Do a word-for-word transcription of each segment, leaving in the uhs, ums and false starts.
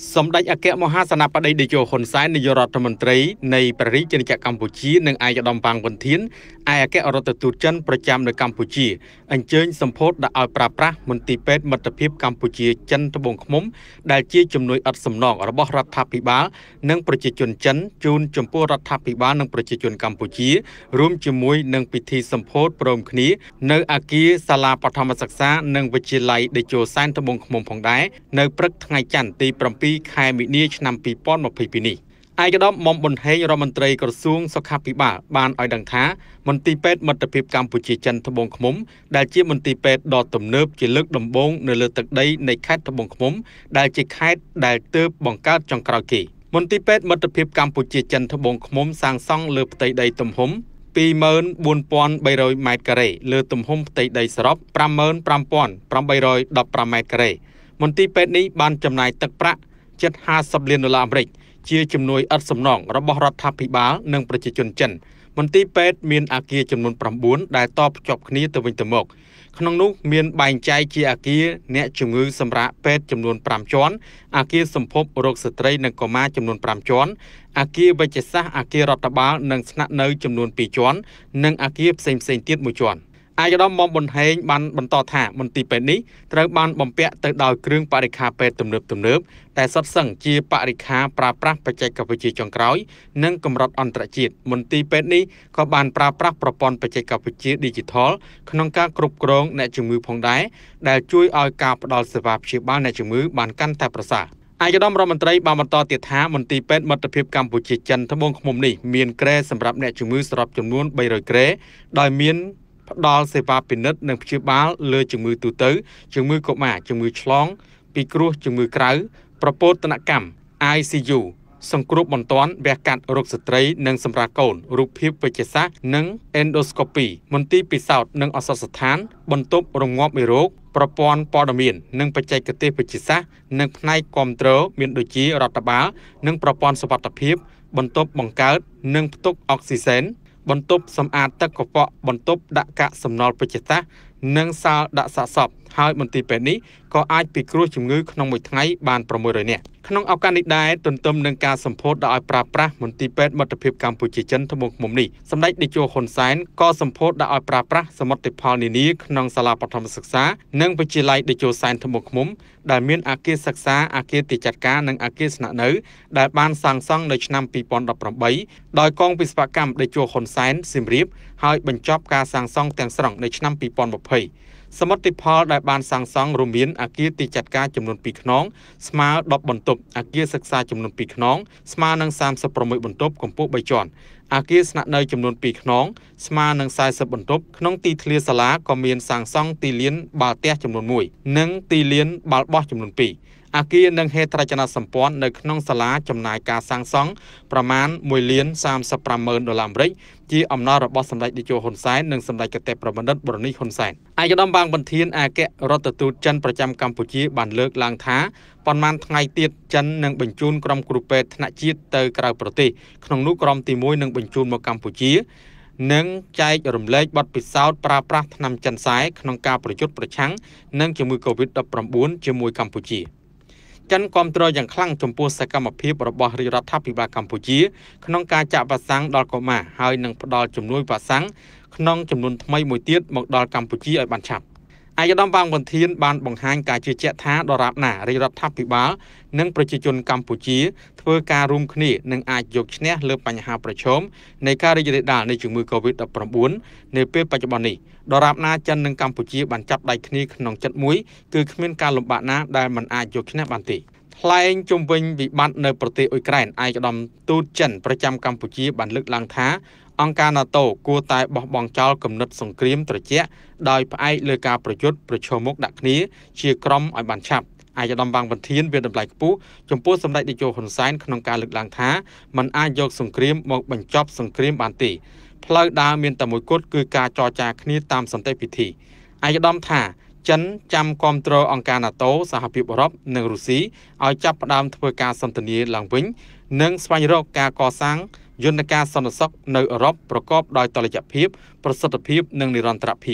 Some đại ake Mohasana Pada de Jo Honsai ni Yoratamantri, nei Paris Jenica Campuchi, nang Ayadam Bang Bantin, Ayake Orotatuchan, Pracham the Campuchi, and change some port the Alprapra, Montipet, Matapip Campuchi, Chen Tabong Mum, Dalchi Chumnui at some nog, or Bohrat Tapiba, Nang Prachun Chen, June Chumpora Tapiba, Nang Prachun Campuchi, Room Chumui, Nang Piti some port, Prom Kni, no Aki, Sala Patamasaksa, Nang Vichilai de Jo Santabong Mum Pongdai, no Prek Tangchan, the Prampi. ខែមីនាឆ្នាំ ពីរពាន់ម្ភៃពីរ នេះ ឯកឧត្តម មុំ ប៊ុនហេង រដ្ឋមន្ត្រីក្រសួងសុខាភិបាល បានឲ្យដឹងថា មន្ទីរពេទ្យមិត្តភាពកម្ពុជាចិនត្បូងឃ្មុំ ដែលជាមន្ទីរពេទ្យដ៏ទំនើបជាលើកដំបូងនៅលើទឹកដីនៃខេត្តត្បូងឃ្មុំ ដែលជាខេត្តដែលទើបបង្កើតចុងក្រោយគេ មន្ទីរពេទ្យមិត្តភាពកម្ពុជាចិនត្បូងឃ្មុំ សាងសង់លើផ្ទៃដីទំហំ ពីរម៉ឺនបួនពាន់បីរយ ម៉ែត្រការ៉េ លើទំហំផ្ទៃដីសរុប ប្រាំម៉ឺនប្រាំពាន់ប្រាំបីរយដប់ប្រាំ ម៉ែត្រការ៉េ មន្ទីរពេទ្យនេះបានចំណាយទឹកប្រាក់ជិត ห้าสิบ លានដុល្លារអាមេរិក ជាជំនួយឥតសំណងរបស់រដ្ឋាភិបាលនិងប្រជាជនចិន មន្ទីរពេទ្យមានអគារចំនួន ប្រាំបួន ដែលតភ្ជាប់គ្នាទៅវិញទៅមក ក្នុងនោះមានបែងចែកជាអគារអ្នកជំងឺសម្រាប់ពេទ្យចំនួន ប្រាំ ជាន់ អគារសម្ភពរោគស្ត្រីនិងកុមារចំនួន ប្រាំ ជាន់ អគារវេជ្ជសាស្ត្រអគាររដ្ឋបាលនិងស្នាក់នៅចំនួន ពីរ ជាន់ និងអគារផ្សេងៗទៀតមួយជាន់ ឯកឧត្តម មុំ ប៊ុនហេង បានបន្តថាមន្ទីរពេទ្យនេះត្រូវបានបំពាក់ទៅដោយគ្រឿងបរិក្ខារពេទ្យទំនើបទំនើប តែសុទ្ធសឹងជាបរិក្ខារប្រើប្រាស់បច្ចេកវិទ្យាចុងក្រោយ និងកម្រិតអន្តរជាតិ មន្ទីរពេទ្យនេះក៏បានប្រើប្រាស់ប្រព័ន្ធបច្ចេកវិទ្យា Digital ក្នុងការគ្រប់គ្រងអ្នកជំងឺផងដែរ ដែលជួយឲ្យការផ្ដល់សេវាព្យាបាលអ្នកជំងឺបានកាន់តែប្រសើរ ឯកឧត្តម រដ្ឋមន្ត្រីបានបន្តទៀតថាមន្ទីរពេទ្យមិត្តភាពកម្ពុជាចិនត្បូងឃ្មុំនេះមានគ្រែសម្រាប់អ្នកជំងឺសរុបចំនួន បីរយ គ្រែ ដោយមាន ផ្ដល់សេវាពិនិត្យនិងព្យាបាលលើជំងឺទូទៅជំងឺកុមារជំងឺឆ្លងពីគ្រោះជំងឺក្រៅប្រពោតនកម្ម I C U សង្គ្រោះបន្ទាន់វះកាត់រោគស្ត្រីនិងសម្រាប់កូនរូបភាពវេជ្ជសាស្ត្រនិង Endoscopy មន្ទីរពិសោធន៍និងឱសថស្ថានបន្ទប់រងាប់មេរោគប្រព័ន្ធព័ត៌មាននិងបច្ចេកទេសវេជ្ជសាស្ត្រនិងផ្នែកគាំទ្រមានដូចជារដ្ឋបាលនិងប្រព័ន្ធសុវត្ថិភាពបន្ទប់បង្កើតនិងផ្ទុកអុកស៊ីសែន បន្ទប់សម្អាតទឹកកខ្វក់បន្ទប់ដាក់កាកសំណល់ពេជ្ជសាស្ត្រនិងសាលដាក់សាកសពហើយមន្ទីរពេទ្យនេះក៏អាចពិគ្រោះជំងឺក្នុងមួយថ្ងៃបាន ប្រាំមួយរយ នាក់ ក្នុងឱកាសនេះដែរទន្ទឹមនឹងការសម្ពោធដល់ឲ្យប្រើប្រាស់មន្ទីរពេទ្យមិត្តភាពកម្ពុជាចិនត្បូងឃ្មុំនេះសម្ដេចតេជោហ៊ុនសែនក៏សម្ពោធដល់ឲ្យប្រើប្រាស់សមិទ្ធផលនានាក្នុងសាលាបឋមសិក្សានិងវិទ្យាល័យតេជោសែនត្បូងឃ្មុំដែលមានអគារសិក្សាអគារទីចាត់ការនិងអគារស្នាក់នៅដែលបានសាងសង់នៅឆ្នាំ ពីរពាន់ដប់ប្រាំបី ដោយកងវិស្វកម្មតេជោហ៊ុនសែនសៀមរាបហើយបញ្ចប់ការសាងសង់ទាំងស្រុងនៅឆ្នាំ ពីរពាន់ម្ភៃ សមិទ្ធផលដែលបានសាងសង់រួមមានអគារទីចាត់ការចំនួន ពីរ ខ្នងស្មើ ដប់ បន្ទប់អគារសិក្សាចំនួន ពីរ ខ្នងស្មើនឹង សាមសិបប្រាំមួយ បន្ទប់កម្ពស់ បី ជាន់អគារស្នាក់នៅចំនួន ពីរ ខ្នងស្មើនឹង សាមសិប បន្ទប់ក្នុងទីធ្លាសាលាក៏មានសាងសង់ទីលានបាល់ទះចំនួន មួយ និងទីលានបាល់បោះចំនួន ពីរ អគារនិងហេដ្ឋារចនាសម្ព័ន្ធនៅក្នុងសាលាចំណាយការសាងសង់ប្រមាណ មួយលានសាមសិបប្រាំម៉ឺន ដុល្លារអាមេរិកជាអំណោយរបស់សម្ដេចតេជោហ៊ុនសែននិងសម្ដេចកតេប្របណ្ឌិតបរនីហ៊ុនសែន ឯកឧត្តម បាងបន្ធានអគ្គរដ្ឋទូតចិនប្រចាំកម្ពុជាបានលើកឡើងថាប៉ុន្មានថ្ងៃទៀតចិននឹងបញ្ជូនក្រុមគ្រូពេទ្យថ្នាក់ជាតិទៅក្រៅប្រទេសក្នុងនោះក្រុមទីមួយនឹងបញ្ជូនមកកម្ពុជានិងចែករំលែកបទពិសោធន៍ប្រើប្រាស់ថ្នាំចិនសែក្នុងការប្រយុទ្ធប្រឆាំងនឹងជំងឺ កូវីដ ដប់ប្រាំបួន ជាមួយកម្ពុជា ចិនគាំទ្រយ៉ាងខ្លាំងចំពោះសកម្មភាពរបស់រាជរដ្ឋាភិបាលកម្ពុជាក្នុងការចាក់វ៉ាក់សាំងដល់កុមារហើយនឹងផ្ដល់ជំនួយវ៉ាក់សាំងក្នុងចំនួនថ្មីមួយទៀតមកដល់កម្ពុជាឲ្យបានឆាប់ ឯកឧត្តម បាងបន្ធានបានបង្ហាញការជឿជាក់ថាដរាបណារាជរដ្ឋាភិបាលនិងប្រជាជនកម្ពុជាធ្វើការរួមគ្នានឹងអាចយកឈ្នះលើបញ្ហាប្រឈមនៃការរីករាលដាលនៃជំងឺ កូវីដ ដប់ប្រាំបួន នៅពេលបច្ចុប្បន្ននេះដរាបណាចិននិងកម្ពុជាបានចាប់ដៃគ្នាក្នុងចិត្តមួយគឺគ្មានការលំបាកណាដែលមិនអាចយកឈ្នះបានទេ ថ្លែងជុំវិញវិបត្តិនៅប្រទេសអ៊ុយក្រែនឯកឧត្តមទូតចិនប្រចាំកម្ពុជាបានលើកឡើងថាអង្គការ NATO គួរតែបោះបង់ចោលគំនិតសង្គ្រាមត្រជាក់ដោយផ្អែកលើការប្រយុទ្ធប្រឈមមុខដាក់គ្នាជាក្រុមឲ្យបានឆាប់ ឯកឧត្តម បាងបន្ធានវាតម្លៃខ្ពស់ចំពោះសម្ដេចតេជោហ៊ុនសែនក្នុងការលើកឡើងថាมันអាចយកសង្គ្រាមមកបញ្ចប់សង្គ្រាមបានទេផ្លូវដើរមានតែមួយគត់គឺការចរចាគ្នាតាមសន្តិវិធី ឯកឧត្តមថាចិនចាំគាំទ្រអង្គការ NATO សហភាពអឺរ៉ុបនិងរុស្ស៊ីឲ្យចាប់ផ្ដើមធ្វើការសន្ទនាឡើងវិញនិងស្វែងរកការកសាងយន្តការសន្តិសុខនៅអឺរ៉ុបប្រកបដោយតុល្យភាពប្រសិទ្ធភាពនិងនិរន្តរភាព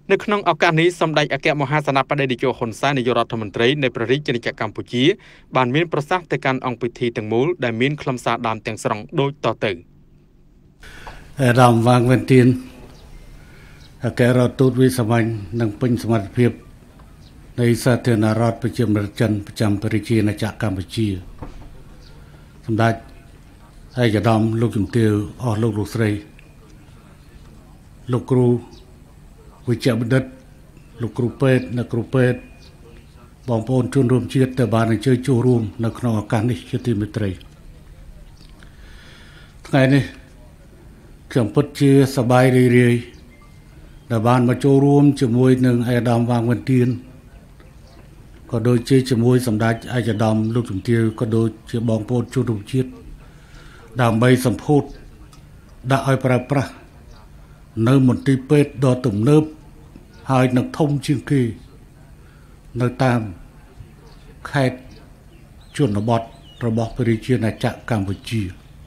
នៅក្នុងឱកាសនេះសម្ដេចអគ្គមហាសេនាបតីតេជោហ៊ុនសែននាយករដ្ឋមន្ត្រីនៃព្រះរាជាណាចក្រកម្ពុជាបានមានប្រសាសន៍ទៅកាន់អង្គពិធីទាំងមូលដែលមានខ្លឹមសារដើមទាំងស្រុងដូចតទៅអាដាមវ៉ាងវិនទានអគ្គរដ្ឋទូតវិសាមញ្ញនិងពេញសមត្ថភាពនៃសាធារណរដ្ឋប្រជាមានិតចិនប្រចាំព្រះរាជាណាចក្រកម្ពុជាសម្ដេចឯកឧត្តមលោកជំទាវអស់លោកលោកស្រីលោកគ្រូវិជ្ជបណ្ឌិតលោកគ្រូពេទ្យអ្នកគ្រូពេទ្យបងប្អូនជនរួមជាតិដែលបានអញ្ជើញចូលរួមនៅក្នុងឱកាសនេះជាទីមេត្រីថ្ងៃនេះខ្ញុំពិតជាសប្បាយរីករាយដែលបានមកចូលរួមជាមួយនឹងឯកឧត្តមវ៉ាងវិនទានក៏ដូចជាជាមួយសម្ដេចឯកឧត្តមលោកជំទាវក៏ដូចជាបងប្អូនជនរួមជាតិដើម្បីសម្ពោធដាក់ឲ្យប្រើប្រាស់នៅមន្ទីរពេទ្យដ៏ទំនើបហើយនឹងធំជាងគេនៅតាមខេត្តជនបទរបស់ព្រះរាជាណាចក្រកម្ពុជា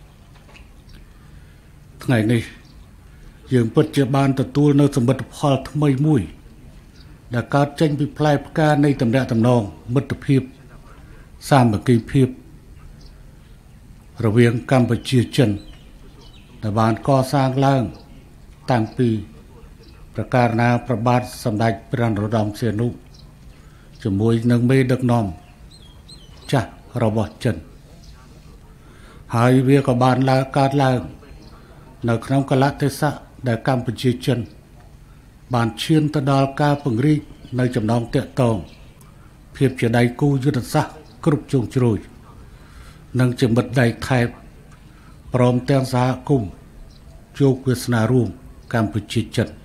ថ្ងៃនេះយើងពិតជាបានទទួលនៅសមិទ្ធផលថ្មីមួយដែលកើតចេញពីផ្លែផ្កានៃទំនាក់ទំនងមិត្តភាពសាមគ្គីភាពរវាងកម្ពុជាចិនដែលបានកសាងឡើងតាំងពីប្រការណាប្របាទសម្ដេចព្រះនរោត្តមសីហនុជាមួយនឹងមេដឹកនាំចាស់របស់ចិនហើយវាក៏បានឡើងកើតឡើងនៅក្នុងកលៈទេសៈដែលកម្ពុជាចិនបានឈានទៅដល់ការពង្រីកនៅចំណងទាក់ទងភាពជាដៃគូយុទ្ធសាស្ត្រគ្រប់ជ្រុងជ្រោយនិងជាមិត្តដៃថែបព្រមទាំងសហគមន៍ជោគវាសនារួមកម្ពុជាចិន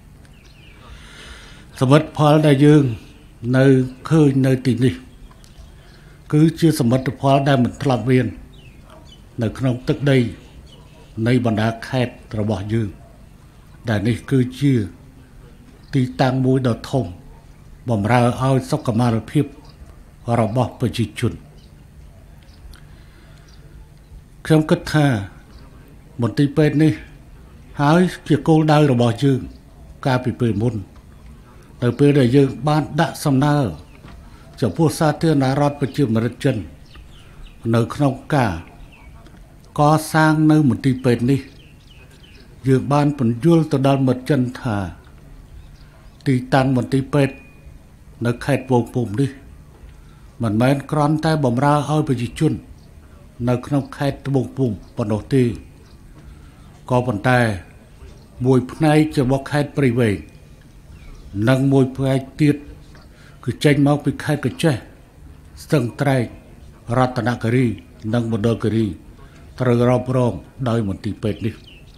សមិទ្ធផលដែលយើងនៅឃើញនៅទីនេះគឺជាសមិទ្ធផលដែលមិនធ្លាប់មាននៅក្នុងទឹកដីនៃបណ្ដាខេត្តរបស់យើងដែលនេះគឺជាទីតាំងមួយដ៏ធំបម្រើឲ្យសុខុមាលភាពរបស់ប្រជាជនខ្ញុំគិតថាមន្ទីរពេទ្យនេះហើយជាគោលដៅរបស់យើងកាលពីពេលមុននៅពេលដែលយើងបានដាក់សំណើចំពោះសាធារណរដ្ឋប្រជាមានិតចិននៅក្នុងការកសាងនៅមន្ទីរពេទ្យនេះយើងបានពន្យល់ទៅដល់មិត្តចិនថាទីតាំងមន្ទីរពេទ្យនៅខេត្តវងពុំនេះមិនមែនគ្រាន់តែបម្រើឲ្យប្រជាជននៅក្នុងខេត្តត្បូងពុំប៉ុណ្ណោះទេក៏ប៉ុន្តែមួយផ្នែករបស់ខេត្តព្រៃវែងនិងមួយផ្នែកទៀតគឺចេញមកពីខេត្តកញ្ចេះស្ទឹងត្រែងរតនគិរីនិងមណ្ឌលគិរីត្រូវរ៉បរងដោយមន្ទីរពេទ្យនេះ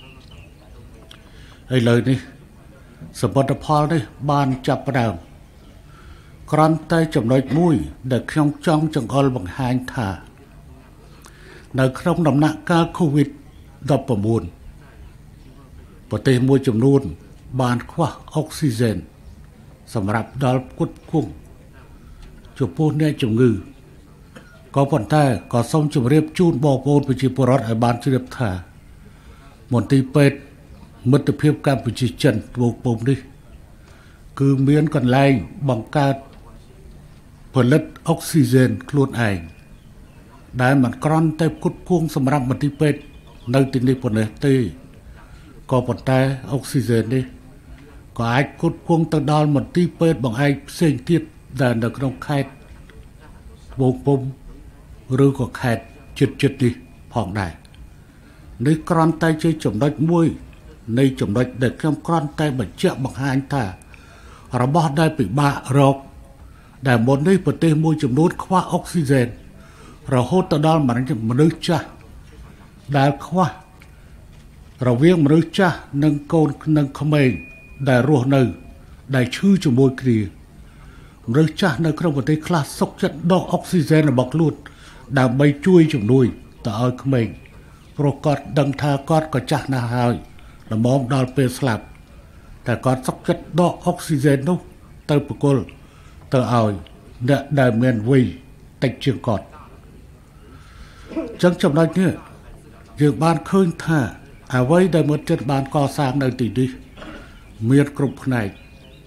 ឥឡូវនេះសមិទ្ធផលនេះបានចាប់ផ្ដើមគ្រាន់តែចំណុចមួយដែលខ្ញុំចង់ចង្អុលបង្ហាញថានៅក្នុងដំណាក់កាល កូវីដ ដប់ប្រាំបួន ប្រទេសមួយចំនួនបានខ្វះអុកស៊ីហ្សែនសម្រាប់ដល់ផ្គត់ផ្គង់ចំពោះអ្នកជំងឺក៏ប៉ុន្តែក៏សូមជម្រាបជូនបងប្អូនប្រជាពលរដ្ឋឲ្យបានជ្រាបថាមន្ទីរពេទ្យមិត្តភាពកម្ពុជាចិនត្បូងពុំនេះគឺមានកន្លែងបង្កើតផលិតអុកស៊ីហ្សែនខ្លួនឯងដែលមិនគ្រាន់តែផ្គត់ផ្គង់សម្រាប់មន្ទីរពេទ្យនៅទីនេះប៉ុណ្ណេះទេក៏ប៉ុន្តែអុកស៊ីហ្សែននេះក៏អាចផ្គត់ផ្គង់ទៅដល់មន្ទីរពេទ្យបង្អែកផ្សេងទៀតដែលនៅក្នុងខេត្តត្បូងពុំឬក៏ខេត្តជិតជិតនេះផងដែរនេះគ្រាន់តែជាចំណុចមួយនៃចំណុចដែលខ្ញុំគ្រាន់តែបញ្ជាក់បង្ហាញថារបស់ដែលពិបាករកដែលមុននេះប្រទេសមួយចំនួនខ្វះអុកស៊ីហ្សែនរហូតទៅដល់មនុស្សចាស់ដែលខ្វះរវាងមនុស្សចាស់និងកូននិងក្មេងដែលរស់នៅដែលឈឺជាមួយគ្នាមនុស្សចាស់នៅក្នុងប្រទេសខ្លះសុខចិត្តដកអុកស៊ីហ្សែនរបស់ខ្លួនដើម្បីជួយជំនួយទៅឲ្យក្មេងព្រោះគាត់ដឹងថាគាត់ក៏ចាស់ណាស់ហើយល្មមដល់ពេលស្លាប់តែគាត់សុខចិត្តដកអុកស៊ីហ្សែននោះទៅបកលទៅឲ្យអ្នកដែលមានវ័យតិចជាងគាត់ចឹងចំណុចនេះយើងបានឃើញថាអ្វីដែលមិត្តចិត្តបានកសាងនៅទីនេះមានគ្រប់ផ្នែក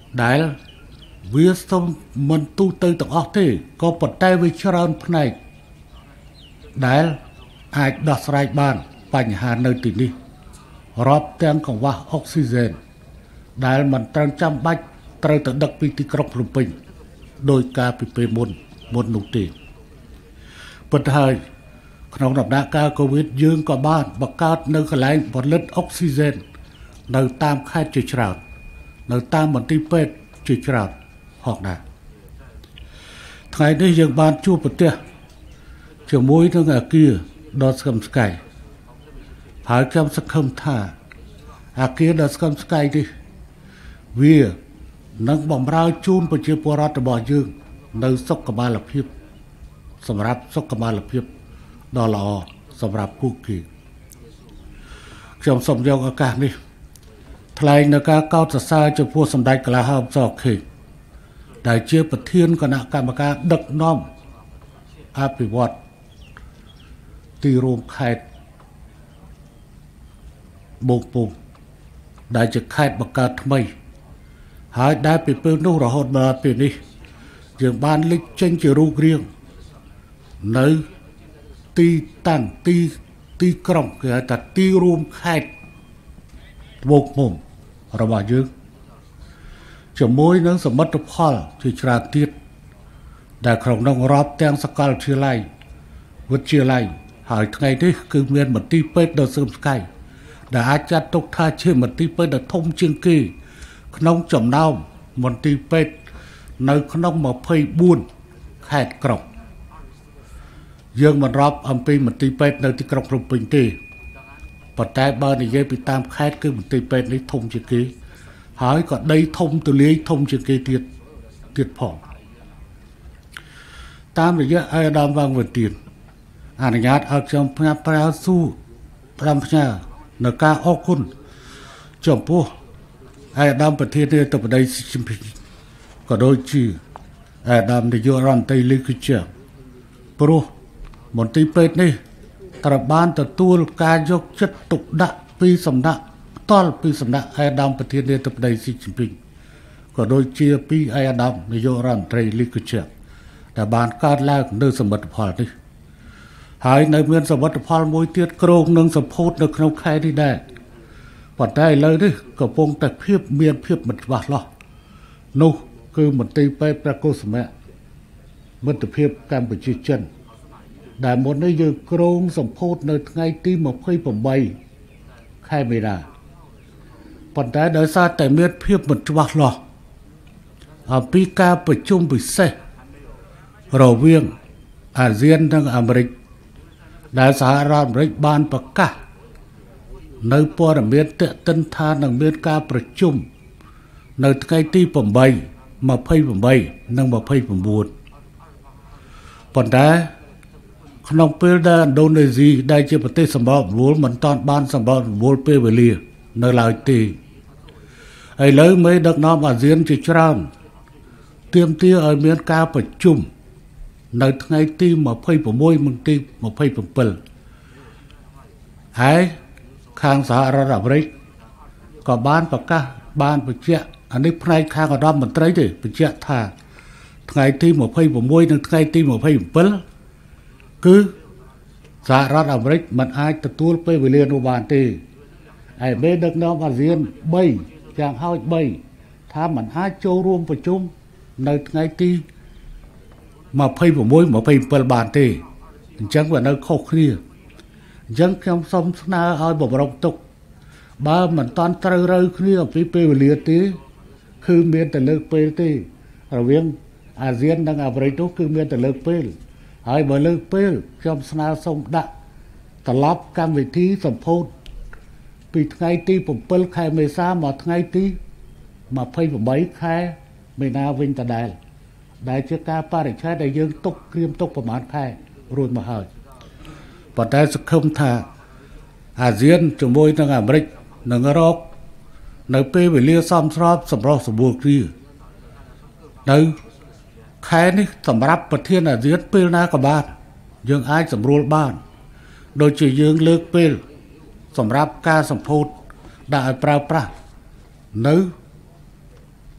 ដែលវាសុំមិនទូទៅទាំងអស់ទេក៏ប៉ុន្តែវាច្រើនផ្នែកដែលអាចដោះស្រាយបានបញ្ហានៅទីនេះរាប់ទាំងកង្វះអុកស៊ីហ្សែនដែលមិនត្រូវចាំបាច់ត្រូវទៅដឹកពីទីក្រុងភ្នំពេញដោយការពីពេលមុនមុននោះទេប៉ុន្តែហើយក្នុងដំណាក់កាលកូវីដយើងក៏បានបង្កើតនៅកន្លែងផលិតអុកស៊ីហ្សែននៅតាមខេត្តជាច្រើននៅតាមមន្ទីរពេទ្យជាច្រើនផងដែរថ្ងៃនេះយើងបានជួបប្រទះជាមួយនឹងអាគារដ៏ស្កឹមស្កៃហើយខ្ញុំសង្ឃឹមថាអាគារដ៏ស្កឹមស្កៃនេះវានឹងបម្រើជូនប្រជាពលរដ្ឋរបស់យើងនៅសុខុមាលភាពសម្រាប់សុខុមាលភាពដ៏ល្អសម្រាប់ពួកគេខ្ញុំសូមយកឱកាសនេះថ្លែងនៅការកោតសរសើរចំពោះសម្ដេចកលាហោមសខេងដែលជាប្រធានគណៈកម្មការដឹកនាំអភិវឌ្ឍទីរួមខេត្តបូកពុំដែលជាខេត្តបង្កើតថ្មីហើយដែលពីពេលនោះរហូតដល់ពេលនេះយើងបានលេចចេញជារូបរាងនៅទីតាំងទីទីក្រុងគេហៅថាទីរួមខេត្តបូកពុំរបស់យើងជាមួយនឹងសមិទ្ធផលជាច្រើនទៀតដែលក្នុងនោះរាប់ទាំងសាកលវិទ្យាល័យវិទ្យាល័យហើយថ្ងៃនេះគឺមានមន្ទីរពេទ្យដ៏ស្កឹមស្កៃដែលអាចចាត់ទុកថាជាមន្ទីរពេទ្យដ៏ធំជាងគេក្នុងចំណោមមន្ទីរពេទ្យនៅក្នុងម្ភៃបួនខេត្តក្រុងយើងមិនរាប់អំពីមន្ទីរពេទ្យនៅទីក្រុងភ្នំពេញទេប៉ុន្តែបើនិយាយពីតាមខេត្តគឺមន្ទីរពេទ្យនេះធំជាងគេហើយក៏ដីធំទូលាយធំជាងគេទៀតទៀតផងតាមរយៈអាយដាមវ៉ាងវិទានអនុញ្ញាតឲ្យខ្ញុំផ្ញើប្រាស៊ូប្រាំផ្ញើនៅការអរគុណចំពោះអាយដាមប្រធានាធិបតីស៊ីជីនពីងក៏ដូចជាអាយដាមនាយករដ្ឋមន្ត្រីលីកជាព្រោះមន្ទីរពេទ្យនេះត្រូវបានទទួលការយកចិត្តទុកដាក់ពីសំណាក់ផ្ទាល់ពីសំណាក់អាយដាមប្រធានាធិបតីស៊ីជីនពីងក៏ដូចជាពីអាយដាមនាយករដ្ឋមន្ត្រីលីកជាដែលបានកើតឡើងនៅសមិទ្ធផលនេះហើយនៅមានសមិទ្ធផលមួយទៀតក្រងនឹងសម្ពោធនៅក្នុងខែនេះដែរប៉ុន្តែឥឡូវនេះកំពុងតែភាពមានភាពមិនច្បាស់លាស់នោះគឺមន្ទីរពេទ្យព្រះកុសុមៈមិត្តភាពកម្ពុជាចិនដែលមុននេះយើងក្រងសម្ពោធនៅថ្ងៃទីម្ភៃប្រាំខែមេនាប៉ុន្តែដោយសារតែមានភាពមិនច្បាស់លាស់អំពីការប្រជុំពិសេសរវាងអាស៊ាននិងអាមេរិកដែលសហរដ្ឋអាមេរិកបានប្រកាសនៅព័ត៌មានទាក់ទិនថានឹងមានការប្រជុំនៅថ្ងៃទីប្រាំ ម្ភៃប្រាំ និងម្ភៃប្រាំបួនប៉ុន្តែក្នុងពេលដែលឥណ្ឌូនេស៊ីដែលជាប្រទេសសម្បូរវល់មិនតាន់បានសម្បូរវល់ពេលវេលានៅឡើយទេឥឡូវមេដឹកនាំអាស៊ានជាច្រើនទាមទារឲ្យមានការប្រជុំនៅថ្ងៃទីម្ភៃប្រាំមួយនិងទីម្ភៃប្រាំbảyហើយខាងសហរដ្ឋអាមេរិកក៏បានប្រកាសបានបញ្ជាក់អានេះផ្នែកខាងឧត្តមមន្ត្រីទេបញ្ជាក់ថាថ្ងៃទីម្ភៃប្រាំមួយនិងថ្ងៃទីម្ភៃប្រាំbảyគឺសហរដ្ឋអាមេរិកមិនអាចទទួលពេលវេលានោះបានទេហើយមេដឹកនាំអាស៊ានបីយ៉ាងហោចបីថាមិនអាចចូលរួមប្រជុំនៅថ្ងៃទីម្ភៃប្រាំមួយ ម្ភៃប្រាំbảyបានទេអញ្ចឹងវានៅខុសគ្នាអញ្ចឹងខ្ញុំសូមស្នើឲ្យបម្រុងទុកបើមិនតាន់ត្រូវរើគ្នាអំពីពេលវេលាទេគឺមានតែលើកពេលទេរវាងអាស៊ាននិងអាមេរិកនោះគឺមានតែលើកពេលហើយបើលើកពេលខ្ញុំស្នើសូមដាក់ត្រឡប់កម្មវិធីសម្ពោធពីថ្ងៃទីប្រាំbảyខែមេសាមកថ្ងៃទីម្ភៃប្រាំបីខែមេនាវិញដដែលដែលជាការបរិច្ឆេទដែលយើងទុកក្រៀមទុកប្រហែលខែរួចមកហើយប៉ុន្តែសង្ឃឹមថាអាស៊ានជាមួយនឹងអាមេរិកនឹងរកនៅពេលវេលាសមស្របសម្រុះសម្រួលគ្នានៅខែនេះសម្រាប់ប្រធានអាស៊ានពេលណាក៏បានយើងអាចសម្រួលបានដូចជាយើងលើកពេលសម្រាប់ការសម្ពោធដាក់ឲ្យប្រើប្រាស់នៅ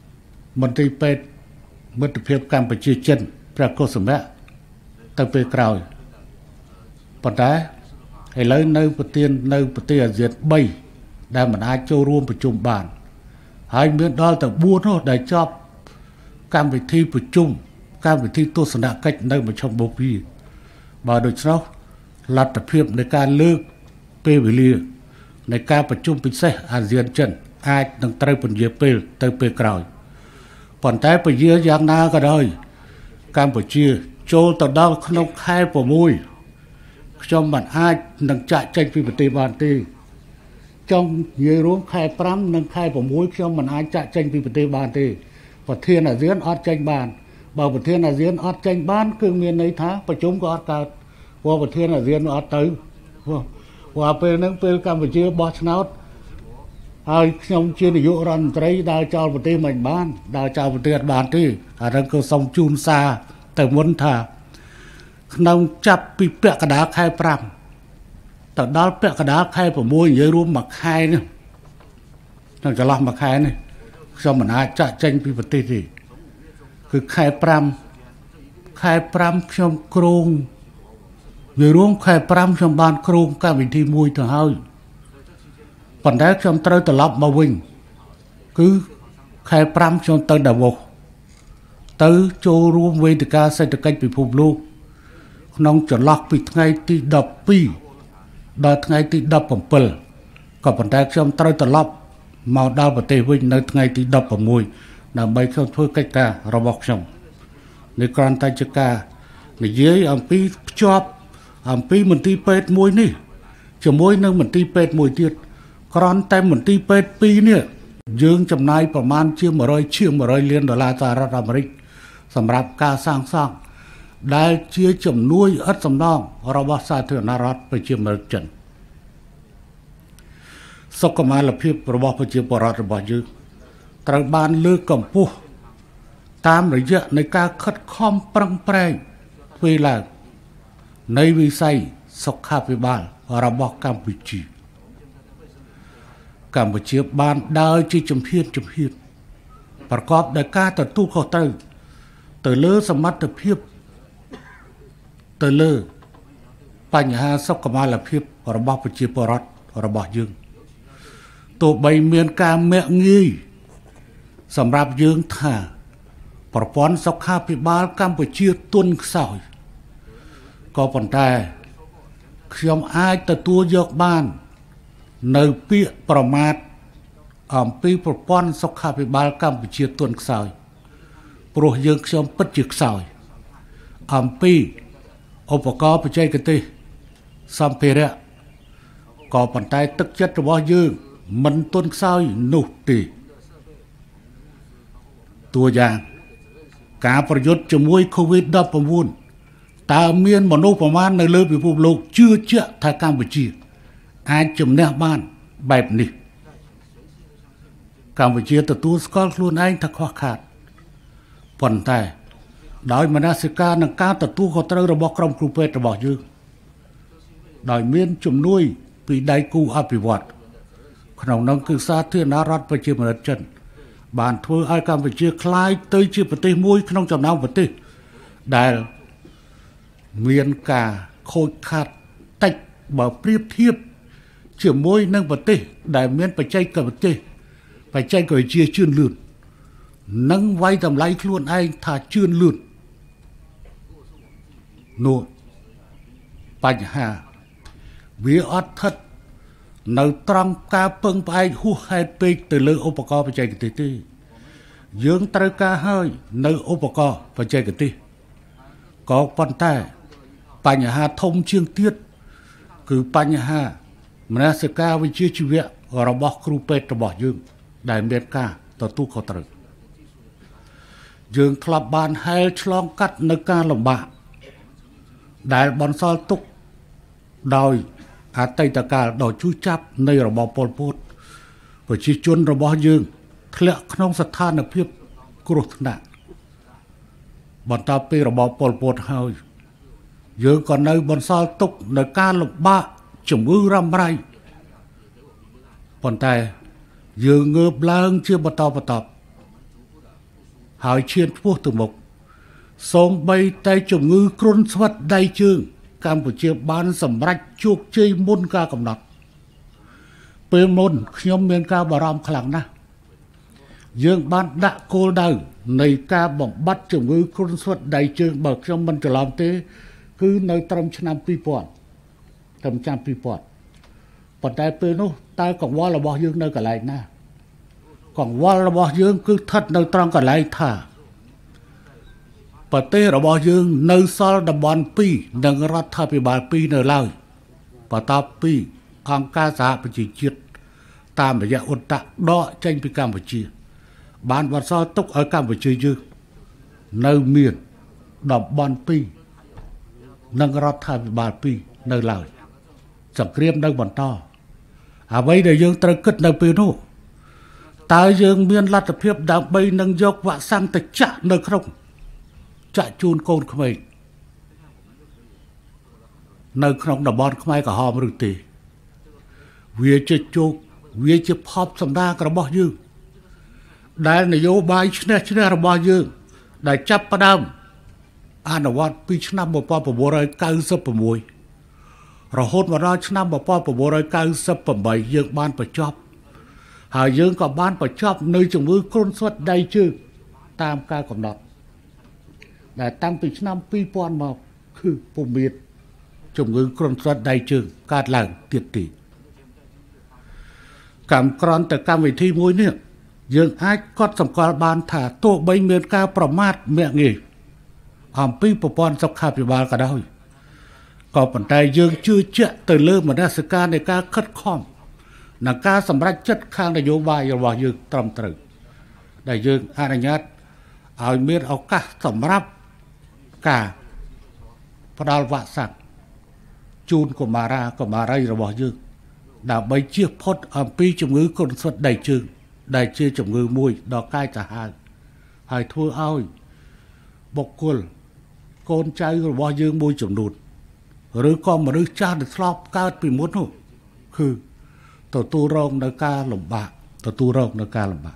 មន្ត្រីពេទ្យមិត្តភាពកម្ពុជាចិនព្រះកុសុមៈទៅពេលក្រោយប៉ុន្តែឥឡូវនៅប្រទេសនៅប្រទេសអាស៊ានបីដែលមិនអាចចូលរួមប្រជុំបានហើយមានដល់ទៅបួននោះដែលជាប់កម្មវិធីប្រជុំកម្មវិធីទស្សនកិច្ចនៅមជ្ឈមបូព៌ាបើដូច្នោះលទ្ធភាពនៃការលើកពេលវេលានៃការប្រជុំពិសេសអាស៊ានចិនអាចនឹងត្រូវពន្យាពេលទៅពេលក្រោយប៉ុន្តែពជាយ៉ាងណាក៏ដោយកម្ពុជាចូលទៅដល់ក្នុងខែ៦ខ្ញុំមិនអាចនឹងចាក់ចេញពីប្រទេសបានទេចង់និយាយរួមខែប្រាំនិងខែ៦ខ្ញុំមិនអាចចាក់ចេញពីប្រទេសបានទេប្រធានអាស៊ានអត់ចេញបានបើប្រធានអាស៊ានអត់ចេញបានគឺមានន័យថាប្រជុំក៏អត់កើតព្រោះប្រធានអាស៊ានអត់ទៅព្រោះពេលហ្នឹងពេលកម្ពុជាបោះឆ្នោតហើយខ្ញុំជានាយករដ្ឋមន្ត្រីដើរចោលប្រទេសមិនបានដើរចោលប្រទេសអត់បានទេអាហ្នឹងគឺសូមជូនសារទៅមុនថាក្នុងចាប់ពីពាក់កណ្ដាលខែប្រាំទៅដល់ពាក់កណ្ដាលខែ៦និយាយរួមមួយខែនេះក្នុងចន្លោះមួយខែនេះខ្ញុំមិនអាចចាក់ចេញពីប្រទេសទេគឺខែប្រាំខែប្រាំខ្ញុំគ្រោងនិយាយរួមខែប្រាំខ្ញុំបានគ្រោងកម្មវិធីមួយទៅហើយប៉ុន្តែខ្ញុំត្រូវត្រឡប់មកវិញគឺខែប្រាំខ្ញុំទៅដាវ៉ូសទៅចូលរួមវេទិកាសេដ្ឋកិច្ចពិភពលោកក្នុងចន្លោះពីថ្ងៃទីដប់ពីរដល់ថ្ងៃទីដប់ប្រាំក៏ប៉ុន្តែខ្ញុំត្រូវត្រឡប់មកដល់ប្រទេសវិញនៅថ្ងៃទីដប់ប្រាំដើម្បីខ្ញុំធ្វើកិច្ចការរបស់ខ្ញុំនេះគ្រាន់តែជាការនិយាយអំពីភ្ជាប់អំពីមន្ទីរពេទ្យមួយនេះជាមួយនឹងមន្ទីរពេទ្យមួយទៀតគ្រាន់តែមន្ទីរពេទ្យពីរនេះយើងចំណាយប្រមាណជា100ជាង100លានដុល្លារសហរដ្ឋអាមេរិកសម្រាប់ការសាងសង់ដែលជាជំនួយឥតសំណងរបស់សាធារណរដ្ឋប្រជាមានិតចិនសុខុមាលភាពរបស់ប្រជាពលរដ្ឋរបស់យើងត្រូវបានលើកកម្ពស់តាមរយៈនៃការខិតខំប្រឹងប្រែងធ្វើឡើងនៃវិស័យសុខាភិបាលរបស់កម្ពុជាកម្ពុជាបានដើរជាជំហានជំហានប្រកបដោយការទទួលខុសត្រូវទៅលើសមត្ថភាពទៅលើបញ្ហាសុខុមាលភាពរបស់ប្រជាពលរដ្ឋរបស់យើងទោះបីមានការមាក់ងាយសម្រាប់យើងថាប្រព័ន្ធសុខាភិបាលកម្ពុជាទន់ខ្សោយក៏ប៉ុន្តែខ្ញុំអាចទទួលយកបាននៅពាក្យប្រមាថអំពីប្រព័ន្ធសុខាភិបាលកម្ពុជាទន់ខ្សោយព្រោះយើងខ្ញុំពិតជាខ្សោយអំពីឧបករណ៍បច្ចេកទេសសម្ភារៈក៏ប៉ុន្តែទឹកចិត្តរបស់យើងមិនទន់ខ្សោយនោះទេតួយ៉ាងការប្រយុទ្ធជាមួយ កូវីដ ដប់ប្រាំន តើមានមនុស្សប្រមាណនៅលើពិភពលោកជឿជាក់ថាកម្ពុជាអាចជំនះបានបែបនេះកម្ពុជាទទួលស្គាល់ខ្លួនឯងថាខ្វះខាតប៉ុន្តែដោយមនសិការនិងការទទួលខុសត្រូវរបស់ក្រុមគ្រូពេទ្យរបស់យើងដោយមានជំនួយពីដៃគូអភិវឌ្ឍក្នុងនោះគឺសាធារណរដ្ឋប្រជាមានិតចិនបានធ្វើឲ្យកម្ពុជាคล้ายទៅជាប្រទេសមួយក្នុងចំណោមប្រទេសដែលមានការខូចខាតតិចបើប្រៀបធៀបជាមួយនឹងប្រទេសដែលមានបច្ចេកវិទ្យាបច្ចេកវិទ្យាជឿនលឿននិងវាយតម្លៃខ្លួនឯងថាជឿនលឿននោះបញ្ហាវាអត់ថិតនៅត្រង់ការពឹងផ្អែកហួសហេតុពេកទៅលើឧបករណ៍បច្ចេកទេសទេយើងត្រូវការហើយនៅឧបករណ៍បច្ចេកទេសក៏ប៉ុន្តែបញ្ហាធំជាងទៀតគឺបញ្ហាមនសិការវិជ្ជាជីវៈរបស់គ្រូពេទ្យរបស់យើងដែលមានការទទួលខុសត្រូវយើងធ្លាប់បានហែលឆ្លងកាត់នៅការលំបាកដែលបន្សល់ទុកដោយអតីតកាលដ៏ជូរចាប់នៃរបបប៉ុលពតប្រជាជនរបស់យើងធ្លាក់ក្នុងស្ថានភាពគ្រោះថ្នាក់បន្ទាប់ពីរបបប៉ុលពតហើយយើងក៏នៅបន្សល់ទុកនៅការលំបាកជំងឺរ៉ាំរ៉ៃប៉ុន្តែយើងងើបឡើងជាបន្តបន្ទាប់ហើយឈានពោះទៅមុខសូម្បីតែជំងឺគ្រុនស្វិតដៃជើងកម្ពុជាបានសម្រេចជោគជ័យមុនការកំណត់ពេលមុនខ្ញុំមានការបារម្ភខ្លាំងណាស់យើងបានដាក់គោលដៅនៃការបំបត្តិជំងឺគ្រុនស្វិតដៃជើងបើខ្ញុំមិនច្រឡំទេគឺនៅត្រឹមឆ្នាំពីរពាន់ត្រឹមឆ្នាំពីរពាន់ប៉ុន្តែពេលនោះតើកង្វល់របស់យើងនៅកន្លែងណាកង្វល់របស់យើងគឺស្ថិតនៅត្រង់កន្លែងថាប្រទេសរបស់យើងនៅសល់តំបន់ពីរនិងរដ្ឋាភិបាលពីរនៅឡើយបន្ទាប់ពីអង្គការសហប្រជាជាតិតាមរយៈឧត្តៈដកចេញពីកម្ពុជាបានបន្សល់ទុកឲ្យកម្ពុជាយើងនៅមានតំបន់ពីរនិងរដ្ឋាភិបាលពីរនៅឡើយសង្គ្រាមនៅបន្តអ្វីដែលយើងត្រូវគិតនៅពេលនោះតើយើងមានលទ្ធភាពដើម្បីនឹងយកវ៉ាក់សាំងទៅចាក់នៅក្នុងចាក់ជូនកូនក្មេងនៅក្នុងតំបន់ខ្មែរក្រហមឬទេវាជាជោគវាជាផប់សម្ដាករបស់យើងដែលនយោបាយឈ្នះឈ្នះរបស់យើងដែលចាប់ផ្ដើមអនុវត្តពីឆ្នាំmột nghìn chín trăm chín mươi sáuរហូតមកដល់ឆ្នាំmột nghìn chín trăm chín mươi támយើងបានបញ្ចប់ហើយយើងក៏បានបញ្ចប់នៅជំងឺគ្រុនស្វិតដៃជើងតាមការកំណត់ដែលតាំងពីឆ្នាំពីរពាន់មកគឺពុំមានជំងឺគ្រុនស្វិតដៃជើងកើតឡើងទៀតទេកម្មក្រនទៅកម្មវិធីមួយនេះយើងអាចកត់សម្គាល់បានថាទោះបីមានការប្រមាថមាក់ងាយអំពីប្រព័ន្ធសុខាភិបាលក៏ដោយក៏ប៉ុន្តែយើងជឿជាក់ទៅលើមនសិការនៃការខិតខំនិងការសម្រេចចិត្តខាងនយោបាយរបស់យើងត្រឹមត្រូវដែលយើងអនុញ្ញាតឲ្យមានឱកាសសម្រាប់ការផ្ដល់វ៉ាក់សាំងជូនកុមារាកុមារីរបស់យើងដើម្បីជៀសផុតអំពីជំងឺគ្រុនស្វិតដៃជើងដែលជាជំងឺមួយដ៏កាចសាហាវហើយធ្វើឲ្យបុគ្គលកូនចៅរបស់យើងមួយចំនួនឬក៏មនុស្សចាស់ដែលធ្លាប់កើតពីមុននោះគឺទទួលរងនៅការលំបាកទទួលរងនៅការលំបាក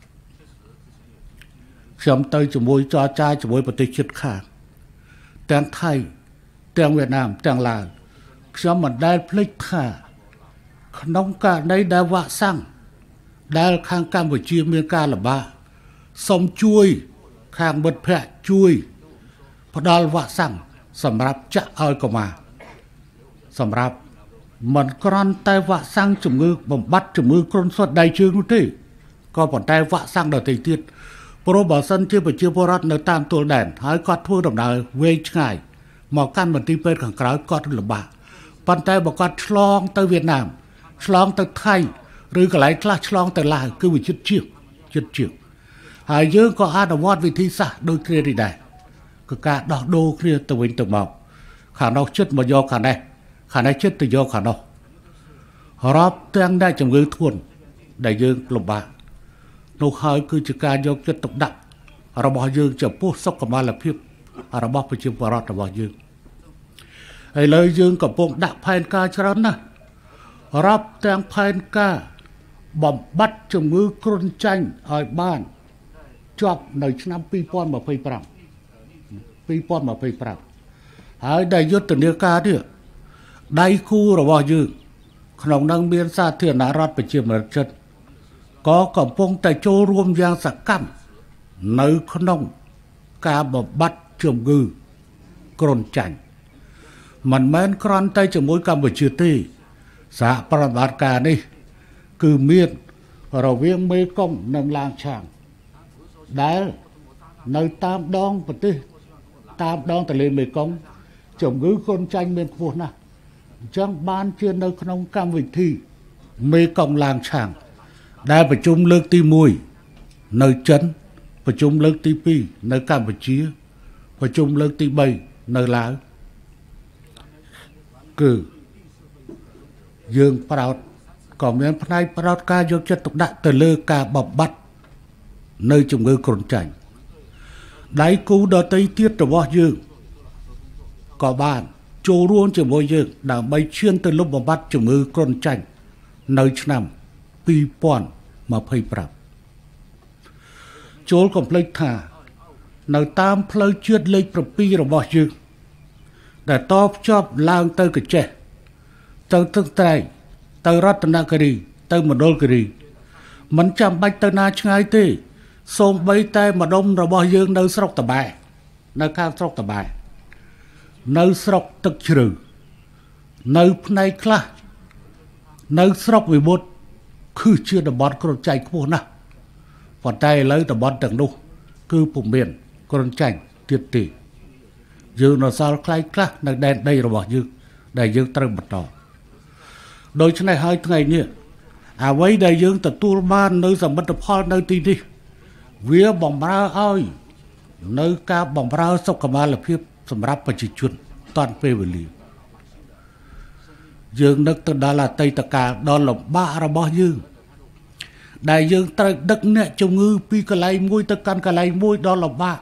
ខ្ញុំទៅជាមួយចរចាជាមួយប្រទេសជិតខាងទាំងថៃទាំងវៀតណាមទាំងឡាវខ្ញុំមិនដែលភ្លេចថាក្នុងករណីដែលវ៉ាក់សាំងដែលខាងកម្ពុជាមានការលំបាកសូមជួយខាងមិត្តភ័ក្តិជួយផ្ដល់វ៉ាក់សាំងសម្រាប់ចាក់ឲ្យកុមារសម្រាប់មិនគ្រាន់តែវ៉ាក់សាំងជំងឺបំបត្តិជំងឺគ្រុនស្វិតដៃជើងនោះទេក៏ប៉ុន្តែវ៉ាក់សាំងដទៃទៀតព្រោះបើសិនជាប្រជាពលរដ្ឋនៅតាមទួលដែនហើយគាត់ធ្វើដំណើរវែងឆ្ងាយមកកាន់មន្ទីរពេទ្យខាងក្រៅគាត់លំបាកប៉ុន្តែបើគាត់ឆ្លងទៅវៀតណាមឆ្លងទៅថៃឬកន្លែងខ្លះឆ្លងទៅឡាវគឺវាជិតជាងជិតជាងហើយយើងក៏អនុវត្តវិធីសាស្ត្រដូចគ្នានេះដែរគឺការដោះដូរគ្នាទៅវិញទៅមកខាងនោះជិតមកយកខាងនេះខាងនេះជិតទៅយកខាងនោះរាប់ទាំងដែលជំងឺធ្ងន់ដែលយើងលំបាកនោះហើយគឺជាការយកចិត្តទុកដាក់របស់យើងចំពោះសុខុមាលភាពរបស់ប្រជាពលរដ្ឋរបស់យើងហើយលើយើងកំពុងដាក់ផែនការច្រើនណាស់រាប់ទាំងផែនការបំបត្តិជំងឺគ្រុនចាញ់ឲ្យបានជាប់នៅឆ្នាំពីរពាន់ยี่สิบห้า ពីរពាន់ยี่สิบห้าហើយដែលយុទ្ធនាការនេះដៃគូរបស់យើងក្នុងនឹងមានសាធារណរដ្ឋប្រជាមានិតចិនក៏កំពុងតែចូលរួមយ៉ាងសកម្មនៅក្នុងការបំបត្តិជំងឺគ្រុនចាញ់មិនមែនគ្រាន់តែជាមួយកម្ពុជាទេសហប្រតិបត្តិការនេះគឺមានរវាងមេគង្គនិងឡាងឆាងដែលនៅតាមដងប្រទេសតាមដងទន្លេមេគង្គជំងឺគ្រុនចាញ់មានខ្ពស់ណាស់អញ្ចឹងបានជានៅក្នុងកម្មវិធីមេគង្គឡាងឆាងដែលប្រជុំលើកទីមួយនៅចិនប្រជុំលើកទីពីរនៅកម្ពុជាប្រជុំលើកទីបីនៅឡាវគឺយើងប្រោតក៏មានផ្នែកប្រោតការយកចិត្តទុកដាក់ទៅលើការបំបត្តិនៅជំងឺគ្រុនចាញ់ដៃគូដទៃទៀតរបស់យើងក៏បានចូលរួមជាមួយយើងដើម្បីឈានទៅលុបបំបត្តិជំងឺគ្រុនចាញ់នៅឆ្នាំពីរពាន់ยี่สิบห้าចូលកុំភ្លេចថានៅតាមផ្លូវជាតិលេខbảyរបស់យើងដែលតបភ្ជាប់ឡើងទៅកញ្ចេះទៅទឹកត្រែងទៅរតនគិរីទៅមណ្ឌលគិរីមិនចាំបាច់ទៅណាឆ្ងាយទេសូម្បីតែម្ដុំរបស់យើងនៅស្រុកតបែនៅខាងស្រុកតបែនៅស្រុកទឹកជ្រៅនៅផ្នែកខ្លះនៅស្រុកវិមុតគឺជាតំបន់គ្រុនចាញ់ខ្ពស់ណាស់ប៉ុន្តែឥឡូវតំបន់ទាំងនោះគឺពុំមានគ្រុនចាញ់ទៀតទេយើងនៅសល់ខ្លៃខ្លះនៅដែនដីរបស់យើងដែលយើងត្រូវបន្តដូច្នេះហើយថ្ងៃនេះអ្វីដែលយើងទទួលបាននៅសមិទ្ធផលនៅទីនេះវាបំរើឲ្យនៅការបម្រើសុខុមាលភាពសម្រាប់ប្រជាជនតាន់ពេលវេលាយើងនឹកទៅដល់អតីតកាលដ៏លំបាករបស់យើងដែលយើងត្រូវដឹកអ្នកជំងឺពីកន្លែងមួយទៅកាន់កន្លែងមួយដ៏លំបាក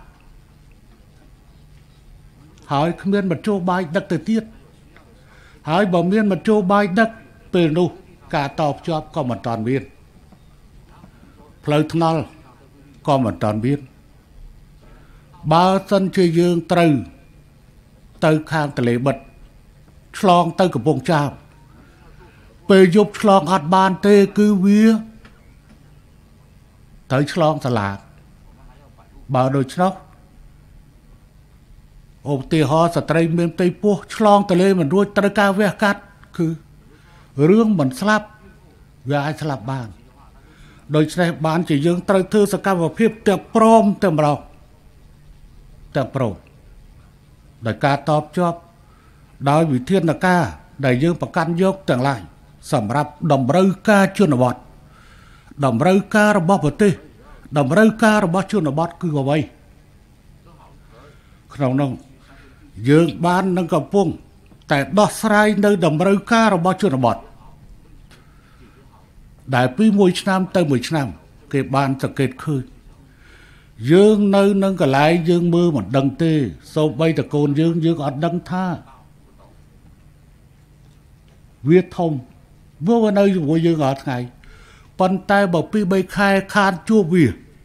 ហើយគ្មានមធ្យោបាយដឹកទៅទៀតហើយបើមានមធ្យោបាយដឹកពេលនោះការតភ្ជាប់ក៏មិនតាន់មានផ្លូវថ្នល់ក៏មិនតាន់មានបើសិនជាយើងត្រូវទៅខាងទន្លេបិទឆ្លងទៅកំពង់ចាមពេលយប់ឆ្លងអត់បានទេគឺវាត្រូវឆ្លងសាលាបើដូច្នោះឧទាហរណ៍ស្ត្រីមានផ្ទៃពោះឆ្លងទន្លេមិនរួចត្រូវការវះកាត់គឺរឿងមិនស្លាប់វាអាចស្លាប់បានដូច្នេះបានជាយើងត្រូវធ្វើសកម្មភាពទាំងព្រមទាំងម្ដងទាំងព្រមដោយការតបជាប់ដោយវិធានការដែលយើងប្រកាន់យកទាំងឡាយសម្រាប់តម្រូវការជនបទតម្រូវការរបស់ប្រទេសតម្រូវការរបស់ជនបទគឺអ្វីក្នុងនោះយើងបាននឹងកំពុងតែដោះស្រាយនៅតម្រូវការរបស់ជនបទដែលពីមួយឆ្នាំទៅមួយឆ្នាំគេបានសង្កេតឃើញយើងនៅនឹងកន្លែងយើងមើលមិនដឹងទេសូម្បីតែកូនយើងយើងអត់ដឹងថាវាធំវានៅជាមួយយើងរាល់ថ្ងៃប៉ុន្តែបើពីបីខែខានជួបវា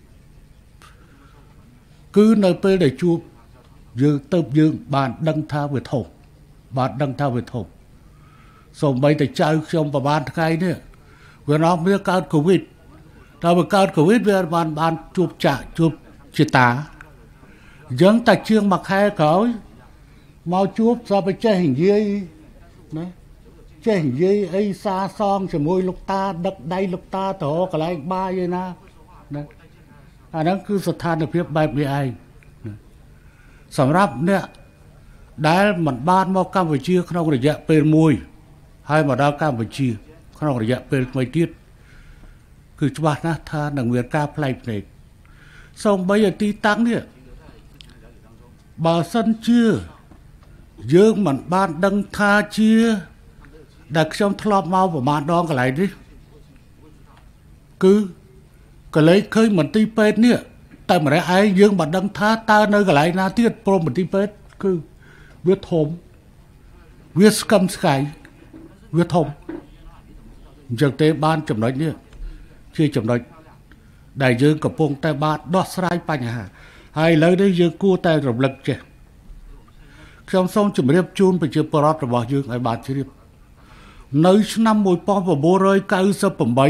គឺនៅពេលដែលជួបយើងទៅយើងបានដឹងថាវាធំបានដឹងថាវាធំសូម្បីតែចៅខ្ញុំប្រហែលថ្ងៃនេះវានាំវាកើតកូវីដតើវាកើតកូវីដវាបានបានជួបចាក់ជួបជាតាអញ្ចឹងតែជាងមួយខែក្រោយមកជួបសពចេះនិយាយណាចេះនិយាយអីសាសងជាមួយលោកតាដឹកដៃលោកតាទៅកន្លែងបាយឯណាណាអាហ្នឹងគឺស្ថានភាពបែបនេះឯងសម្រាប់អ្នកដែលមិនបានមកកម្ពុជាក្នុងរយៈពេលមួយហើយមកដល់កម្ពុជាក្នុងរយៈពេលថ្មីទៀតគឺច្បាស់ណាស់ថានឹងមានការផ្លែកភ្នែកសូម្បីតែទីតាំងនេះបើសិនជាយើងមិនបានដឹងថាជាដែលខ្ញុំធ្លាប់មកប្រហែលដងកន្លែងនេះគឺកន្លែងឃើញមន្ទីរពេទ្យនេះតែម្រះឯងយើងមិនដឹងថាតើនៅកន្លែងណាទៀតព្រមមន្ទីរពេទ្យគឺវាធំវាស្កឹមស្កៃវាធំអញ្ចឹងទេបានចំណុចនេះជាចំណុចដែលយើងកំពុងតែបានដោះស្រាយបញ្ហាហើយឥឡូវនេះយើងគួរតែរំលឹកចេះខ្ញុំសូមជម្រាបជូនប្រជាពលរដ្ឋរបស់យើងឲ្យបានជ្រាបនៅឆ្នាំmột nghìn chín trăm chín mươi tám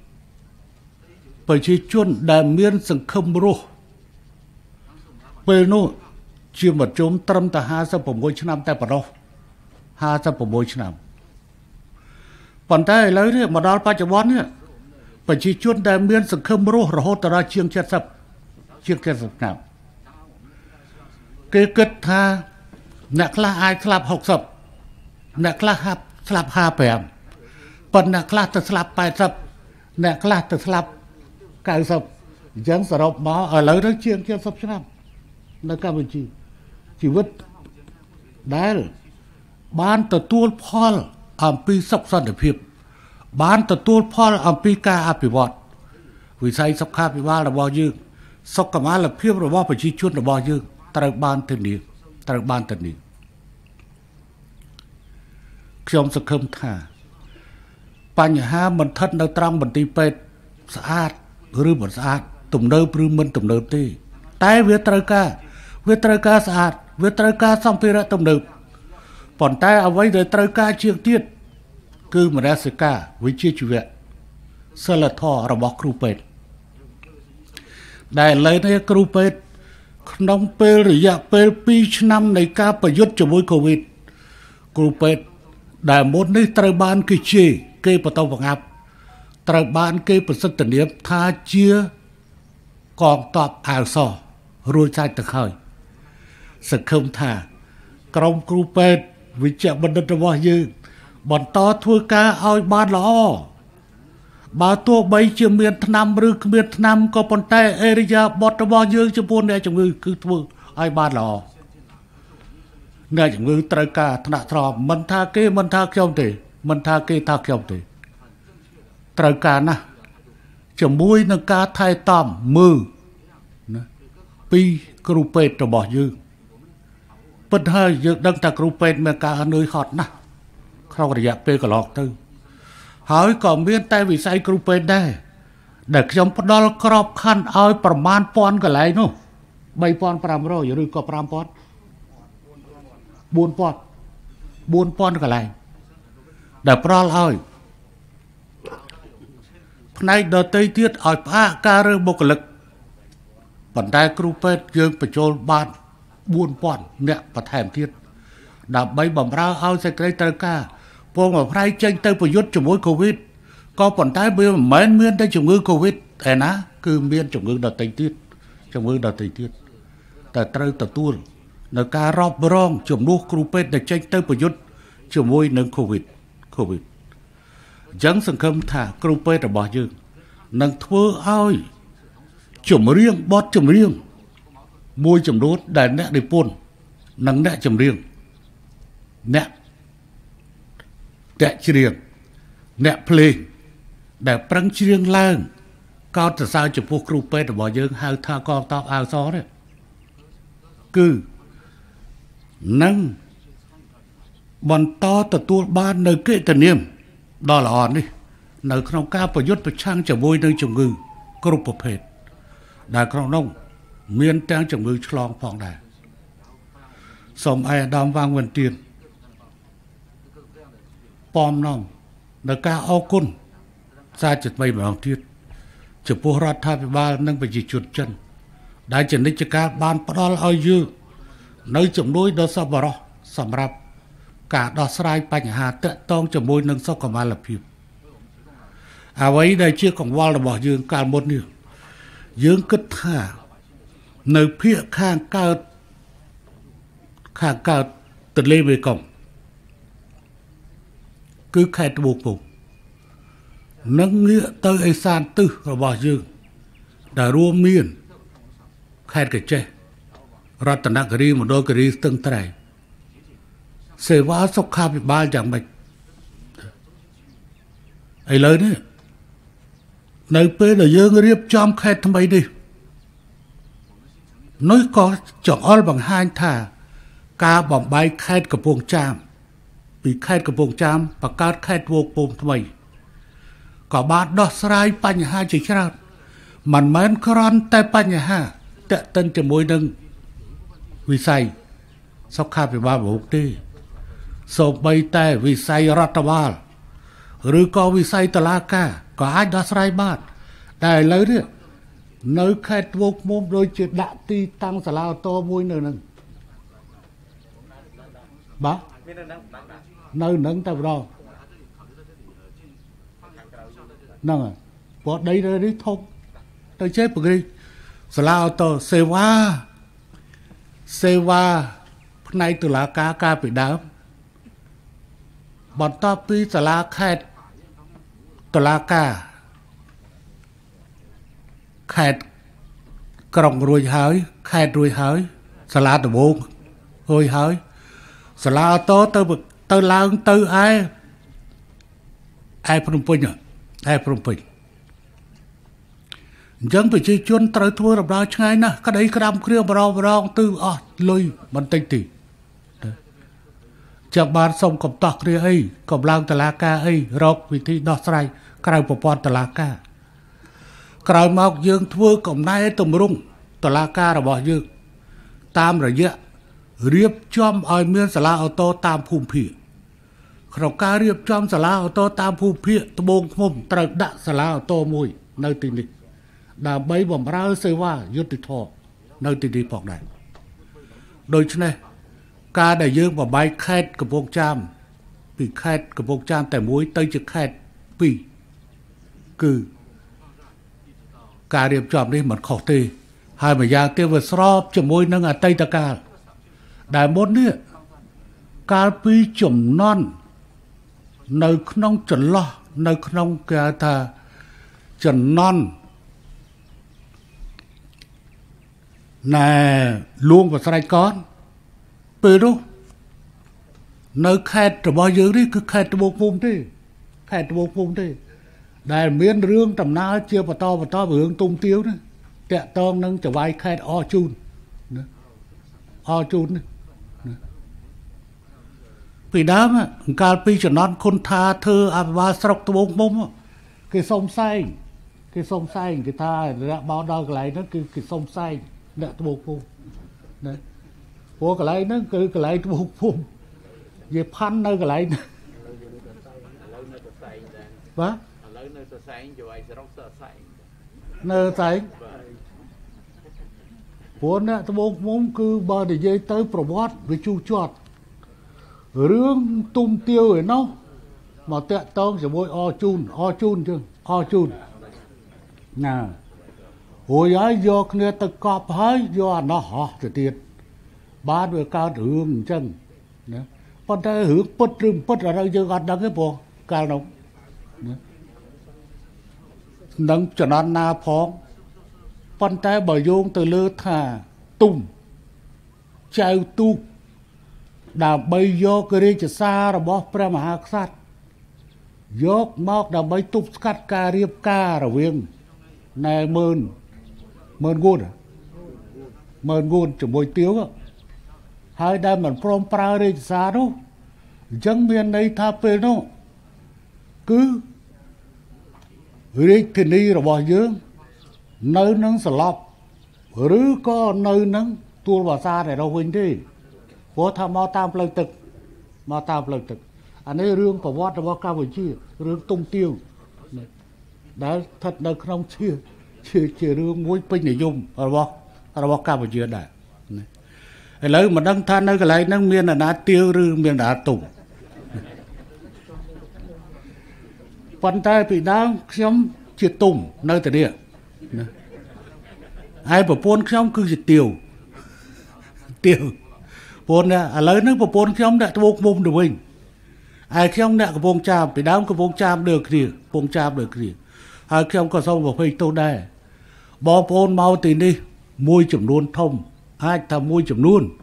ប្រជាជនដែលមានសង្ឃឹមរស់ពេលនោះជាមធ្យមត្រឹមតែห้าสิบหกឆ្នាំតែប៉ុណ្ណោះห้าสิบหกឆ្នាំប៉ុន្តែឥឡូវនេះមកដល់បច្ចុប្បន្ននេះប្រជាជនដែលមានសង្ឃឹមរស់រហូតដល់ជាងเจ็ดสิบជាងเจ็ดสิบឆ្នាំគេគិតថាអ្នកខ្លះអាចស្លាប់หกสิบអ្នកខ្លះហាប់ស្លាប់ห้าสิบห้าប៉ុន្តែអ្នកខ្លះទៅស្លាប់แปดสิบអ្នកខ្លះទៅស្លាប់九十អញ្ចឹងសរុបមកឥឡូវនេះជាងเจ็ดสิบឆ្នាំនៅកម្ពុជាជីវិតដែលបានទទួលផលអំពីសុខសន្តិភាពបានទទួលផលអំពីការអភិវឌ្ឍវិស័យសុខាភិបាលរបស់យើងសុខុមាលភាពរបស់ប្រជាជនរបស់យើងត្រូវបានធានាត្រូវបានធានាខ្ញុំសង្ឃឹមថាបញ្ហាមិនស្ថិតនៅត្រង់មន្ទីរពេទ្យស្អាតឬមិនស្អាតទំនើបឬមិនទំនើបទេតែវាត្រូវការវាត្រូវការស្អាតវាត្រូវការសម្ភារៈទំនើបប៉ុន្តែអ្វីដែលត្រូវការជាងទៀតគឺមនសិការវិជ្ជាជីវៈសិលធម៌របស់គ្រូពេទ្យដែលឥឡូវនេះគ្រូពេទ្យក្នុងពេលរយៈពេលពីរឆ្នាំនៃការប្រយុទ្ធជាមួយកូវីដគ្រូពេទ្យដែលមុននេះត្រូវបានគេជេរគេបន្តបង្អាប់ត្រូវបានគេប្រសិទ្ធនាមថាជាកងទ័ពអាវសរួចចាច់ទៅហើយសង្ឃឹមថាក្រុមគ្រូពេទ្យវិជ្ជបណ្ឌិតរបស់យើងបន្តធ្វើការឲ្យបានល្អបើទោះបីជាមានថ្នាំឬគ្មានថ្នាំក៏ប៉ុន្តែអេរិយាបថរបស់យើងចំពោះអ្នកជំងឺគឺធ្វើឲ្យបានល្អអ្នកជំងឺត្រូវការថ្នាក់ថ្នមមិនថាគេមិនថាខ្ញុំទេមិនថាគេថាខ្ញុំទេត្រូវការណាស់ជាមួយនឹងការថែទាំមើលណាពីគ្រូពេទ្យរបស់យើងពិតហើយយើងដឹងថាគ្រូពេទ្យមានការអនុយហត់ណាស់ក្នុងរយៈពេលកន្លងទៅហើយក៏មានតែវិស័យគ្រូពេទ្យដែរដែលខ្ញុំផ្ដល់ក្របខ័ណ្ឌឲ្យប្រមាណពាន់កន្លែងនោះបីពាន់ប្រាំរយឬក៏ប្រាំពាន់បួនពាន់បួនពាន់កន្លែងដែលផ្ដល់ឲ្យផ្នែកដទៃទៀតឲ្យផ្អាកការរើសបុគ្គលិកប៉ុន្តែគ្រូពេទ្យយើងបញ្ចូលបានបួនពាន់អ្នកបន្ថែមទៀតដើម្បីបម្រើឲ្យសេចក្តីត្រូវការពងមួយផ្នែកចេញទៅប្រយុទ្ធជាមួយកូវីដក៏ប៉ុន្តែវាមិនមែនមានតែជំងឺកូវីដឯណាគឺមានជំងឺដទៃទៀតជំងឺដទៃទៀតតែត្រូវទទួលនៅការរាប់រងជំនួសគ្រូពេទ្យដែលចេញទៅប្រយុទ្ធជាមួយនឹងកូវីដកូវីដអញ្ចឹងសង្ឃឹមថាគ្រូពេទ្យរបស់យើងនឹងធ្វើឲ្យចម្រៀងបទចម្រៀងមួយចំនួនដែលអ្នកនិពន្ធនិងអ្នកចម្រៀងអ្នកអ្នកច្រៀងអ្នកភ្លេងដែលប្រឹងច្រៀងឡើងកោតសរសើរចំពោះគ្រូពេទ្យរបស់យើងហៅថាកងទ័ពអាវសនេះគឺនឹងបន្តទទួលបាននៅកិត្តិនាមដ៏ល្អនេះនៅក្នុងការប្រយុទ្ធប្រឆាំងជាមួយនឹងជំងឺគ្រប់ប្រភេទដែលក្នុងនោះមានទាំងជំងឺឆ្លងផងដែរសូមឯកឧត្តមវ៉ាងវិនទៀនប៉មណងនៅការអរគុណសារជាថ្មីម្ដងទៀតចំពោះរដ្ឋាភិបាលនិងប្រជាជនចិនដែលជានិច្ចកាលបានផ្ដល់ឲ្យយើងនៅជំនួយដ៏សប្បុរសសម្រាប់ការដោះស្រាយបញ្ហាទាក់ទងជាមួយនឹងសុខុមាលភាពអ្វីដែលជាកង្វល់របស់យើងកាលមុននេះយើងគិតថានៅភាគខាងកើតខាងកើតទន្លេមេគង្គគឺខេត្តត្បូងឃ្មុំនិងងាកទៅឦសានទិសរបស់យើងដែលរួមមានខេត្តកញ្ចេះរតនគិរីមណ្ឌលគិរីស្ទឹងត្រែងសេវាសុខាភិបាលយ៉ាងម៉េចឥឡូវនេះនៅពេលដែលយើងរៀបចំខេត្តថ្មីនេះនោះក៏ចង្អុលបង្ហាញថាការបំបែកខេត្តកំពង់ចាមពីខេត្តកំពង់ចាមបង្កើតខេត្តត្បូងឃ្មុំថ្មីក៏បានដោះស្រាយបញ្ហាជាច្រើនមិនមែនគ្រាន់តែបញ្ហាទាក់ទិនជាមួយនឹងវិស័យសុខាភិបាលរបស់ទេសូម្បីតែវិស័យរដ្ឋបាលឬក៏វិស័យតុលាការក៏អាចដោះស្រាយបានតែឥឡូវនេះនៅខេត្តត្បូងឃ្មុំដូចជាដាក់ទីតាំងសាលាអូតូមួយនៅនឹងបាទនៅនឹងតែម្ដងហ្នឹងហើយព្រោះដីនេះធំទៅចេះពង្រីកសាលាអូតូសេវាសេវាផ្នែកតុលាការការពីដើមបន្ទាប់ពីសាលាខេត្តតុលាការខេត្តក្រុងរួចហើយខេត្តរួចហើយសាលាដំបងរួចហើយសាលាអូតូទៅទៅឡើងទៅឯឯភ្នំពេញឯភ្នំពេញអញ្ចឹងប្រជាជនត្រូវធ្វើដំណើរឆ្ងាយណាស់ក្តីក្រាមគ្រាមបរោបរងទិអស់លុយបន្តិចទីចាំបានសុំកំតោះគ្នាអីកំឡើងតុលាការអីរកវិធីដោះស្រាយក្រៅប្រព័ន្ធតុលាការក្រោយមកយើងធ្វើកំណែតម្រង់ตลาการระบอบยึกตามระยะเรียบจอมออยเมียนสลาออโต้ตามภูมิพิขณะการเรียบจอมสลาออโต้ตามภูมิพิตะบงมุมตระดะสลาออโต้มวยในที่นี้ดาใบบ่มราเสว่ายุติธรรมในที่นี้พอกได้โดยเฉพาะการได้ยึกบ่ใบแคดกับพวกจามปีแคดกับพวกจามแต่มวยเตยจะแคดปีคือการเรียบจอมนี้เหมือนขอตีhai mà giang tiêu về srop cho môi nâng ở tây ta ca đại môn nữa ca pi chủng non nơi nông chuẩn lo nơi nông kia ta chuẩn non nè luôn vào sai con pi đâu nơi khai từ bao giờ đi cứ khai từ một vùng đi khai từ một vùng đi đại miền rương tầm na chia vào to vào to vào hướng tung tiêu đấyแตะต้องนั่งจะไว้แค่ออจูนนะออจูนนะปีน้ำอ่ะการปีจะนอนคนทาเธออาบาสรกตัวงมุมอ่ะคือสมไส้คือสมไส้คือทาระบาวดาวกระไรนั่นคือคือสมไส้เนี่ยตัวงมุมนะหัวกระไรนั่นคือกระไรตัวงมุมเย็บพันนั่นกระไรนะวะเนื้อใส่พวกนี้ตัวมุ้งคือบาร์ดีเจเตอร์ประวัติวิจูจอดเรื่องตุ้มเตียวเห็นเนาะมาเตะต้องจะโวยออจูนออจูนจึงออจูนน่ะหัวย้ายยกเนี่ยตะกอบให้ยอดเนาะฮะจะเตียนบ้านด้วยการเรื่องจังนะพอได้หือปัดรึมปัดอะไรเยอะกันดังแค่พอการนกนะนังจะนอนนาพองปันแต่บ่โยงtừ lơ thà tung chào tu đà bay vô cái điจะซาระบบพระมหากษัตริย์ยกมอกดาใบตุบกัดการเรียบการะเวียงในเมินเมินกูนเมินกูนจะมวยเตี้ยวให้ได้เหมือนพร้อมปลาเรียจะซาโน่จังเมียนในท่าเปโน่คือเรียกที่นี่ระบบเยอะเนื้อนังสลับหรือก็เนื้อนังตัวภาษาแต่เราวิ่งที่เพราะทำมาตามเปลือกตึกมาตามเปลือกตึกอันนี้เรื่องประวัติว่าการวิจัยเรื่องตุ้งเตี้ยวได้ทัดในขนมเชื่อเชื่อเชื่อเรื่องมวยเป็นนิยมอะไรวะอะไรวะการวิจัยได้แล้วมันดังท่านนั่นก็ไรนั่งเมียนน่ะเตี้ยวหรือเมียนน่ะตุ่มปันใต้ปีน้ำย้ำเชื่อตุ่มในแต่เนี้ยไอ้ประปนขยมคือจะเตียวเตียวปนเนี่ยอะไรนึกประปนขยมเนี่ยตัวมุมดูวิ่งไอ้ขยมเนี่ยกระโปรงจามไปดาวกระโปรงจามเดือดคดีโปรงจามเดือดคดีไอ้ขยมก็ส่งบอกให้ตัวได้บอปนเมาตีนี่มวยจำนวนทมไอ้ทำมวยจำนวน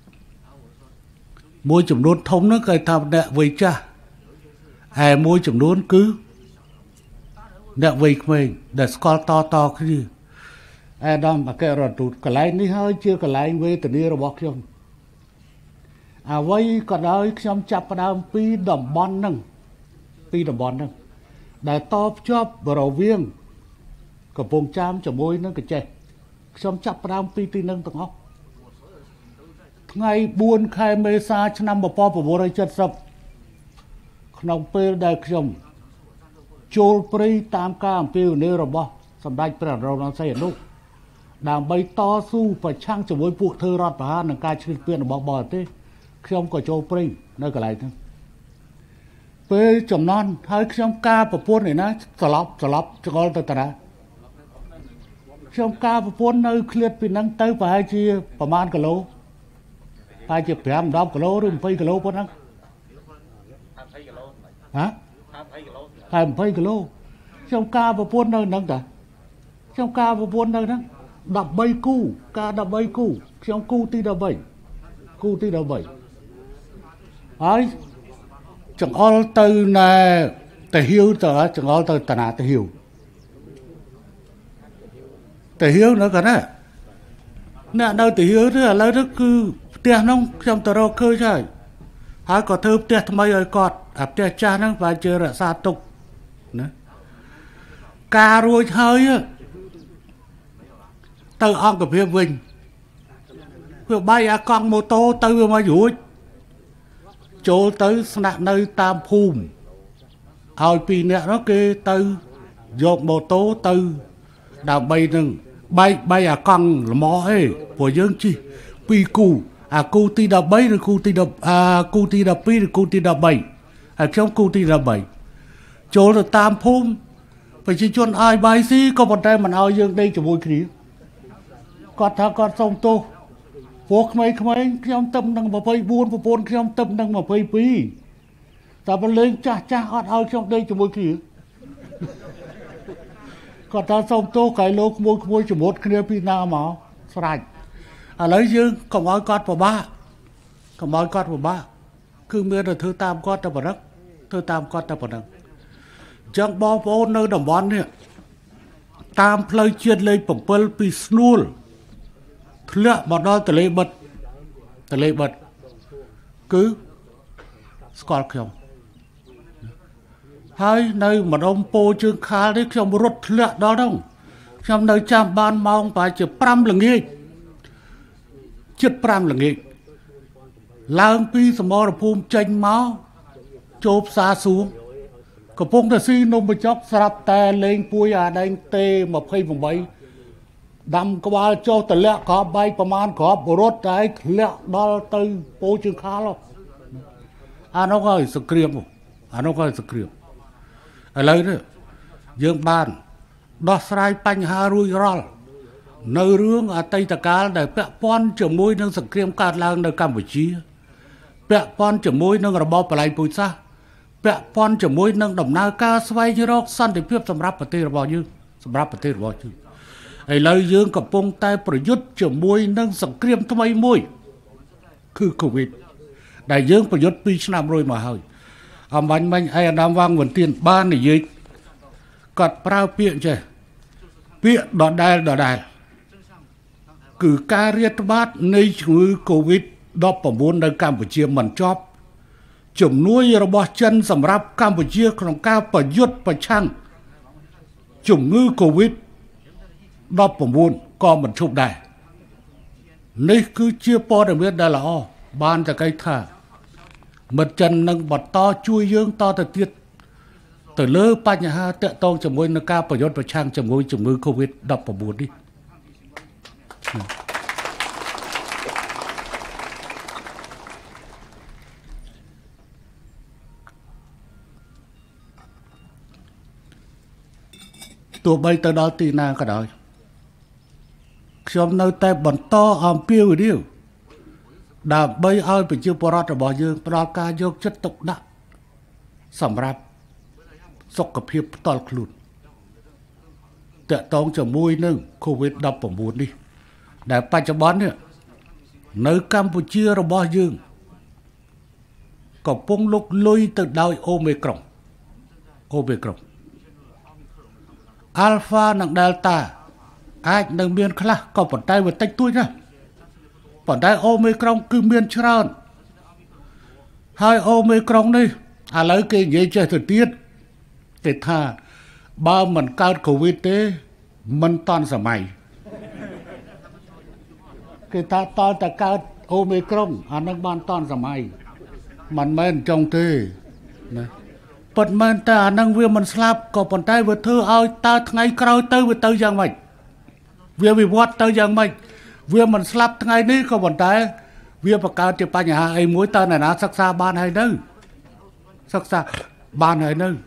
มวยจำนวนทมนั่นเคยทำเนี่ยวิจ้าไอ้มวยจำนวนคือเนี่ยวิกมันเด็กสกอลต่อต่อคือไอ้ดอมแกรอดตูดกระไรนี่เฮ้ยเชื่อกระไรเวทนี้เราบอกยังเอาไว้ก็ได้ชมจับประดามปีดมบอลนั่งปีดมบอลนั่งได้ตอบชอบบราวเวียงกับพงจามจะมวยนั่งกับเจชมจับประดามปีตีนั่งตั้งเอาไงบุญใครเมษาชนะบ่ปอปบริจัดสับขนมเปรี้ยวได้ชมโจลปรีตามการเปรี้ยวเนื้อระบสำได้เปรี้ยวเราเราใส่ลูกด่างใบต่อสู้ประช่างจะมวยปุเธอรอดผ่านหนังกายชีวิตเปลี่ยนบอกบ่อยที่ขยมก็โจลปรีนั่นก็ไรทั้งเปย์จมนอนให้ขยมกาประพวนนี่นะสลับสลับจะกอลตะตระขยมกาประพวนในเคลียดปีนังเต้ไปให้ชีประมาณกิโลไปจะแผลมดอกกิโลหรือไปกิโลพอนังฮะhai mươi phẩy kilo trong ca và buôn nơi nâng cả trong ca và buôn nơi nâng đập bay cu ca đập bay cu trong cu ti đập bảy cu ti đập bảy ấy chẳng all từ này từ hiếu từ chẳng all từ tận nào từ hiếu từ hiếu nữa cả đấy nè nơi từ hiếu thế là lấy đó cứ tiền nông trong tờ rau khơi chơi hãy có thơm tiền mấy ơi cọt áp tiền cha nâng và chơi là xa tục cà rồi hơi á từ ông cái phía vinh vừa bay à con mô tô từ vừa mà dũi chỗ tới nặng nơi tam phùm hồi pì nè nó kê từ dột mô tô từ đào bay nâng bay bay à con mỏ ấy của dân chi pi cù à cu ti đào bay rồi cu ti đào à cu ti đào pi rồi cu ti đào bay à trong cu ti đào bay chỗ là tam phùm phải chỉ chọn ai bay xí có một tay mình ao dương đây cho vui khí con thằng con sông tô phố mấy mấy khi ông tâm đang mà bay buôn và buôn khi ông tâm đang mà bay pi ta bắt lên cha cha ăn ao trong đây cho vui khí còn ta sông tô cái lô mua mua cho một cái pi na mà sạch à lấy dương còn nói con vào ba còn nói con vào ba cứ miễn là thứ tam con ta vào đất thứ tam con ta vào đất chẳng bao vô nơi đồng bọn này tam plei chuyên lên bổng bơ pi snul lựa bọn đó từ lấy bật từ lấy bật cứ score không hai nơi mà ông po chương khá đấy trong rốt lựa đó đâu trong nơi chăm ban mong phải chỉ pram là nghề chết pram là nghề lang pi sầm mò phum chanh máu chộp xa xuống có phong ta si nôm bê chóc sạp tè lên pui à đánh tê mà phây vòng bay đâm có ba cho tờ lẹ có bayประมาณ có bộ rốt đấy lẹ đó từ phố trường khá lắm à nó gọi sự kiềm à nó gọi sự kiềm ở đây đó dương ban đó sai bánh hà rùi rol nơi rương ở tây tà cá để bẹ pon chở môi nâng sự kiềm cát lang nơi Campuchia bẹ pon chở môi nâng ở bò lại bùi xa bẹ pon chở môi nâng đồng na ca xoay như róc săn để phiếp sầm ráp bờ tê bò như sầm ráp bờ tê bò nhưไอ้เลยยืงกับปงใต้ประยุทธ์จะมวยนั่งสังเกตทำไมมวยคือโควิดได้ยืงประยุทธ์ปีชนะรวยมาให้อามันมันไอ้ดำวางเหมือนเตียนบ้านนี่ยืดกัดเปล่าเปียกใช่เปียกดอดได้ดอดได้คือการเรียกบ้านในช่วงโควิดดอกประมูลในกัมพูชีมันชอบจุ่มนุ้ยระบอบจันสำหรับกัมพูชีของการประยุทธ์ประชันจุ่มงื้อโควิดđo bổng buôn con mình chụp đài này cứ chia po để biết đây là o ban cho cái thả mật chân nâng bọt to chui dương to từ tiết từ lơ pa nhà ha tệ to chồng ngôi nó caoประโยชน์ประชังchồng ngôi chồng ngôi covid đo bổng buôn đi tụi bay tới đó tì na cả đời trong nơi tay bẩn to ôm piêu đi đã bay ao bị chưa bỏ ra bỏ dương bỏ ca dương chất tục đạn sầm rạp sọc cặp hiệp to lụt tệ tông cho môi nâng covid đập vào buồn đi để ba cho bón nữa nơi Campuchia rồi bỏ dương có phong lúc lôi từ đôi Omicron Omicron Alpha nặng Delta ai nâng miền khla có bàn tay vừa tách tôi nhá bàn tay Omicron cứ miền trơn hai Omicron đi à lấy cái gì chơi thời tiết để thà ba mình cao Covid tế mình toàn giờ mày cái ta toàn ta cao Omicron à nâng ban toàn giờ mày mình men trong thế này bật men ta nâng viên mình slap có bàn tay vừa thưa ao ta ngày cao tới vừa tới giang mày việc bị vót tới giang mày việc mình slap ngày ní có bàn tay việc bạc cao thì ba nhà ai mối ta này nó sắc xa ban hay nữa sắc xa ban hay nữa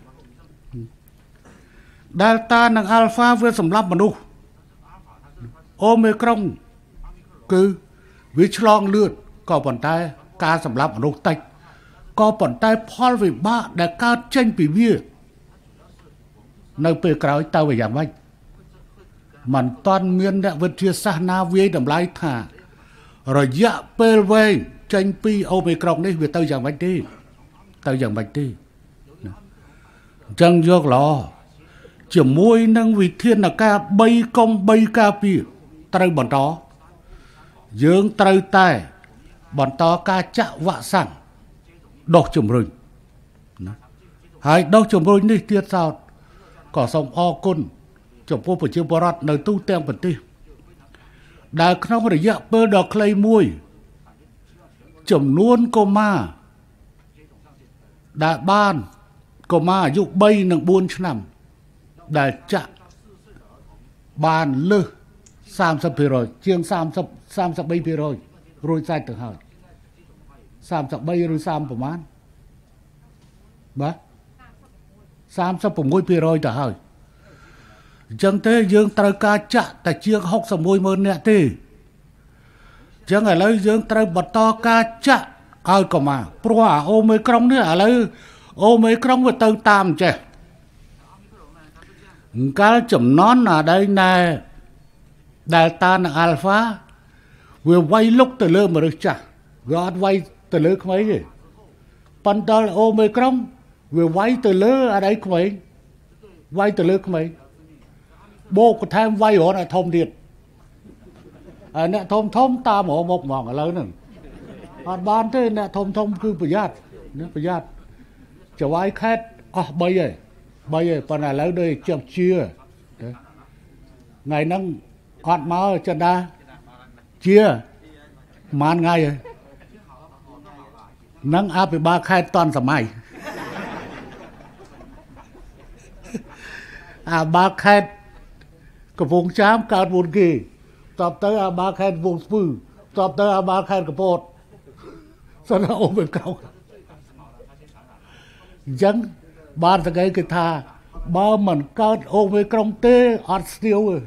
Delta nâng Alpha với sầm lấp mà nu Omicron cứ với chlong lượt có bàn tay ca sầm lấp mà nu tách có bàn tay Paul vì ba để cao tranh bị bia nơi bề cáo tao về giang mày mình toàn miền đại vật chia xa na với đầm lái thả rồi dạ bê về tranh pi Omicron đấy về tao giang mày đi tao giang mày đi chẳng dược lo chỉ môi nâng vì thiên là ca bay công bay ca pi trời bọn đó dương trời tai bọn đó ca chạ vạ sẵn đọc chùm rừng hai đọc chùm rừng đi tiết sao có sông o côn chùm phố bởi chiếc bó rát nơi tu tem vật ti ដែលក្នុងរយៈពេលដ៏ខ្លីមួយចំនួនកុមារដែលបានកុមារអាយុបីនិងបួនឆ្នាំដែលចាក់បានលើសសាមសិបភាគរយជាងសាមសិប សាមសិបបីភាគរយរួចសាច់ទៅហើយសាមសិបបីឬសាមប្រមាណបាទសាមសិបប្រាំមួយភាគរយទៅហើយអញ្ចឹងទេយើងត្រូវការចាក់តែជាងហុកសិបមួយម៉ឺននាក់ទេអញ្ចឹងឥឡូវយើងត្រូវបន្តការចាក់ឲ្យកុមារព្រោះអាអូមីក្រុងនេះឥឡូវអូមីក្រុងវាទៅតាមចេះកាលចំណន់អាដៃណែ Delta និង Alpha វាវាយលុកទៅលើមនុស្សចាស់វាអត់វាយទៅលើក្មេងទេប៉ុន្តែអូមីក្រុងវាវាយទៅលើអាដៃក្មេងវាយទៅលើក្មេងបូកបន្ថែមវាយរហូតឲ្យធំទៀតហើយអ្នកធំធំតាមរមកហ្មងឥឡូវហ្នឹងអត់បានទេអ្នកធំធំគឺប្រយ័ត្នណាប្រយ័ត្នចវាយខេតអស់បីហើយបីហើយប៉ុន្តែឥឡូវដូចជាប់ជាថ្ងៃហ្នឹងអត់មកចិនដាជាប្រហែលថ្ងៃហើយនឹងអភិបាលខេត្តតនសម័យអាបាលខេត្តកំពង់ចាមកើតមុនគេតបទៅអាបាលខេត្តវងស្ពឺតបទៅអាបាលខេត្តកពតសិនអូមិនក្រោកអញ្ចឹងបានតែគេគេថាបើមិនកើតអូមីក្រុងទេអត់ស្ទាវទេ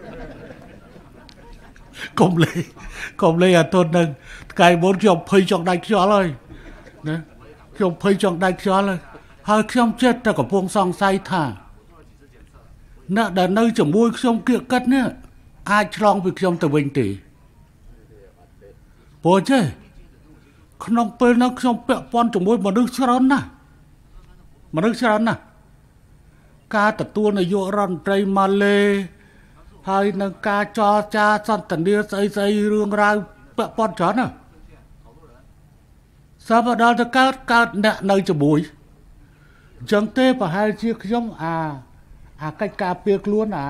កុំលេកុំលេអាទននឹងថ្ងៃមុនខ្ញុំភ័យចង់ដាច់ខ្យល់ហើយណាខ្ញុំភ័យចង់ដាច់ខ្យល់ហើយហើយខ្ញុំចិត្តតែកំពុងសង្ស័យថាអ្នកដែលនៅជាមួយខ្ញុំគៀកកិតនេះអាចឆ្លងពីខ្ញុំទៅវិញទេព្រោះចេះក្នុងពេលនោះខ្ញុំពាក់ព័ន្ធជាមួយមនុស្សច្រើនណាស់មនុស្សច្រើនណាស់ការទទួលនាយករដ្ឋមន្ត្រីម៉ាឡេហើយនឹងការចរចាសន្ទនាស្អីស្អីរឿងរ៉ាវពាក់ព័ន្ធច្រើនណាស់សាប់ដល់ទៅកើតកើតអ្នកនៅជាមួយអញ្ចឹងទេប្រហែលជាខ្ញុំអាអាកិច្ចការពារខ្លួនអា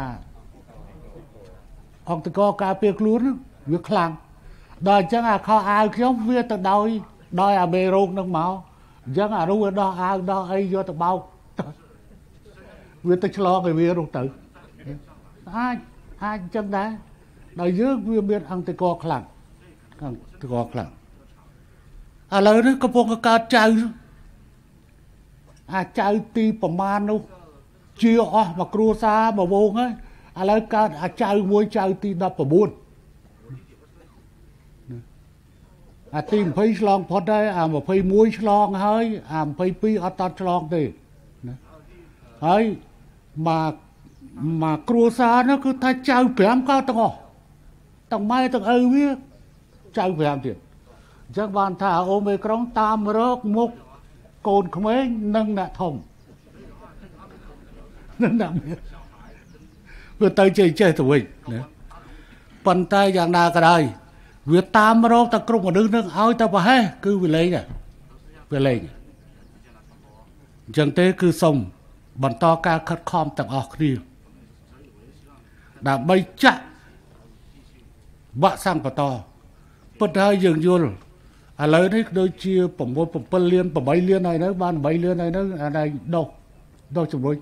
អង្គតកការពារខ្លួនវាខ្លាំងដល់អញ្ចឹងអាខោអាវខ្ញុំវាទៅដោយដោយអាមេរោគនឹងមកអញ្ចឹងអានោះវាដោះអាវដោះអីយកទៅបោកវាទៅឆ្លងឲ្យវានោះទៅអាចអាចអញ្ចឹងដែរដល់យើងវាមានអង្គតកខ្លាំងអង្គតកខ្លាំងឥឡូវនេះកំពុងកើតចៅអាចៅទីប្រមាណនោះជាអស់មកគ្រួសារមកវងហើយឥឡូវកើតអាចៅមួយចៅទីដប់ប្រាំបួនអាទីยี่สิบឆ្លងផុតហើយអាยี่สิบเอ็ดឆ្លងហើយអាยี่สิบสองអត់តតឆ្លងទេណាហើយមកមកគ្រួសារនោះគឺថាចៅប្រាំកើតទាំងអស់ទាំងម៉ែទាំងឪវាចៅប្រាំទៀតអញ្ចឹងបានថាអូមីក្រុងតាមរកមុខកូនក្មេងនិងអ្នកធំនឹងអ្នកមានវាទៅចេះចេះទៅវិញណាប៉ុន្តែយ៉ាងណាក៏ដោយវាតាមរកតែគ្រប់មនុស្សនឹងឲ្យតែប្រហែសគឺវាលេងដែរវាលេងអញ្ចឹងទេគឺសូមបន្តការខិតខំទាំងអស់គ្នាដើម្បីចាក់វ៉ាក់សាំងបន្តប៉ុន្តែយើងយល់ឥឡូវនេះដូចជា6 7លាន8លានហើយនៅបាន8លានហើយនៅអានេះដុសដុសជំនួយ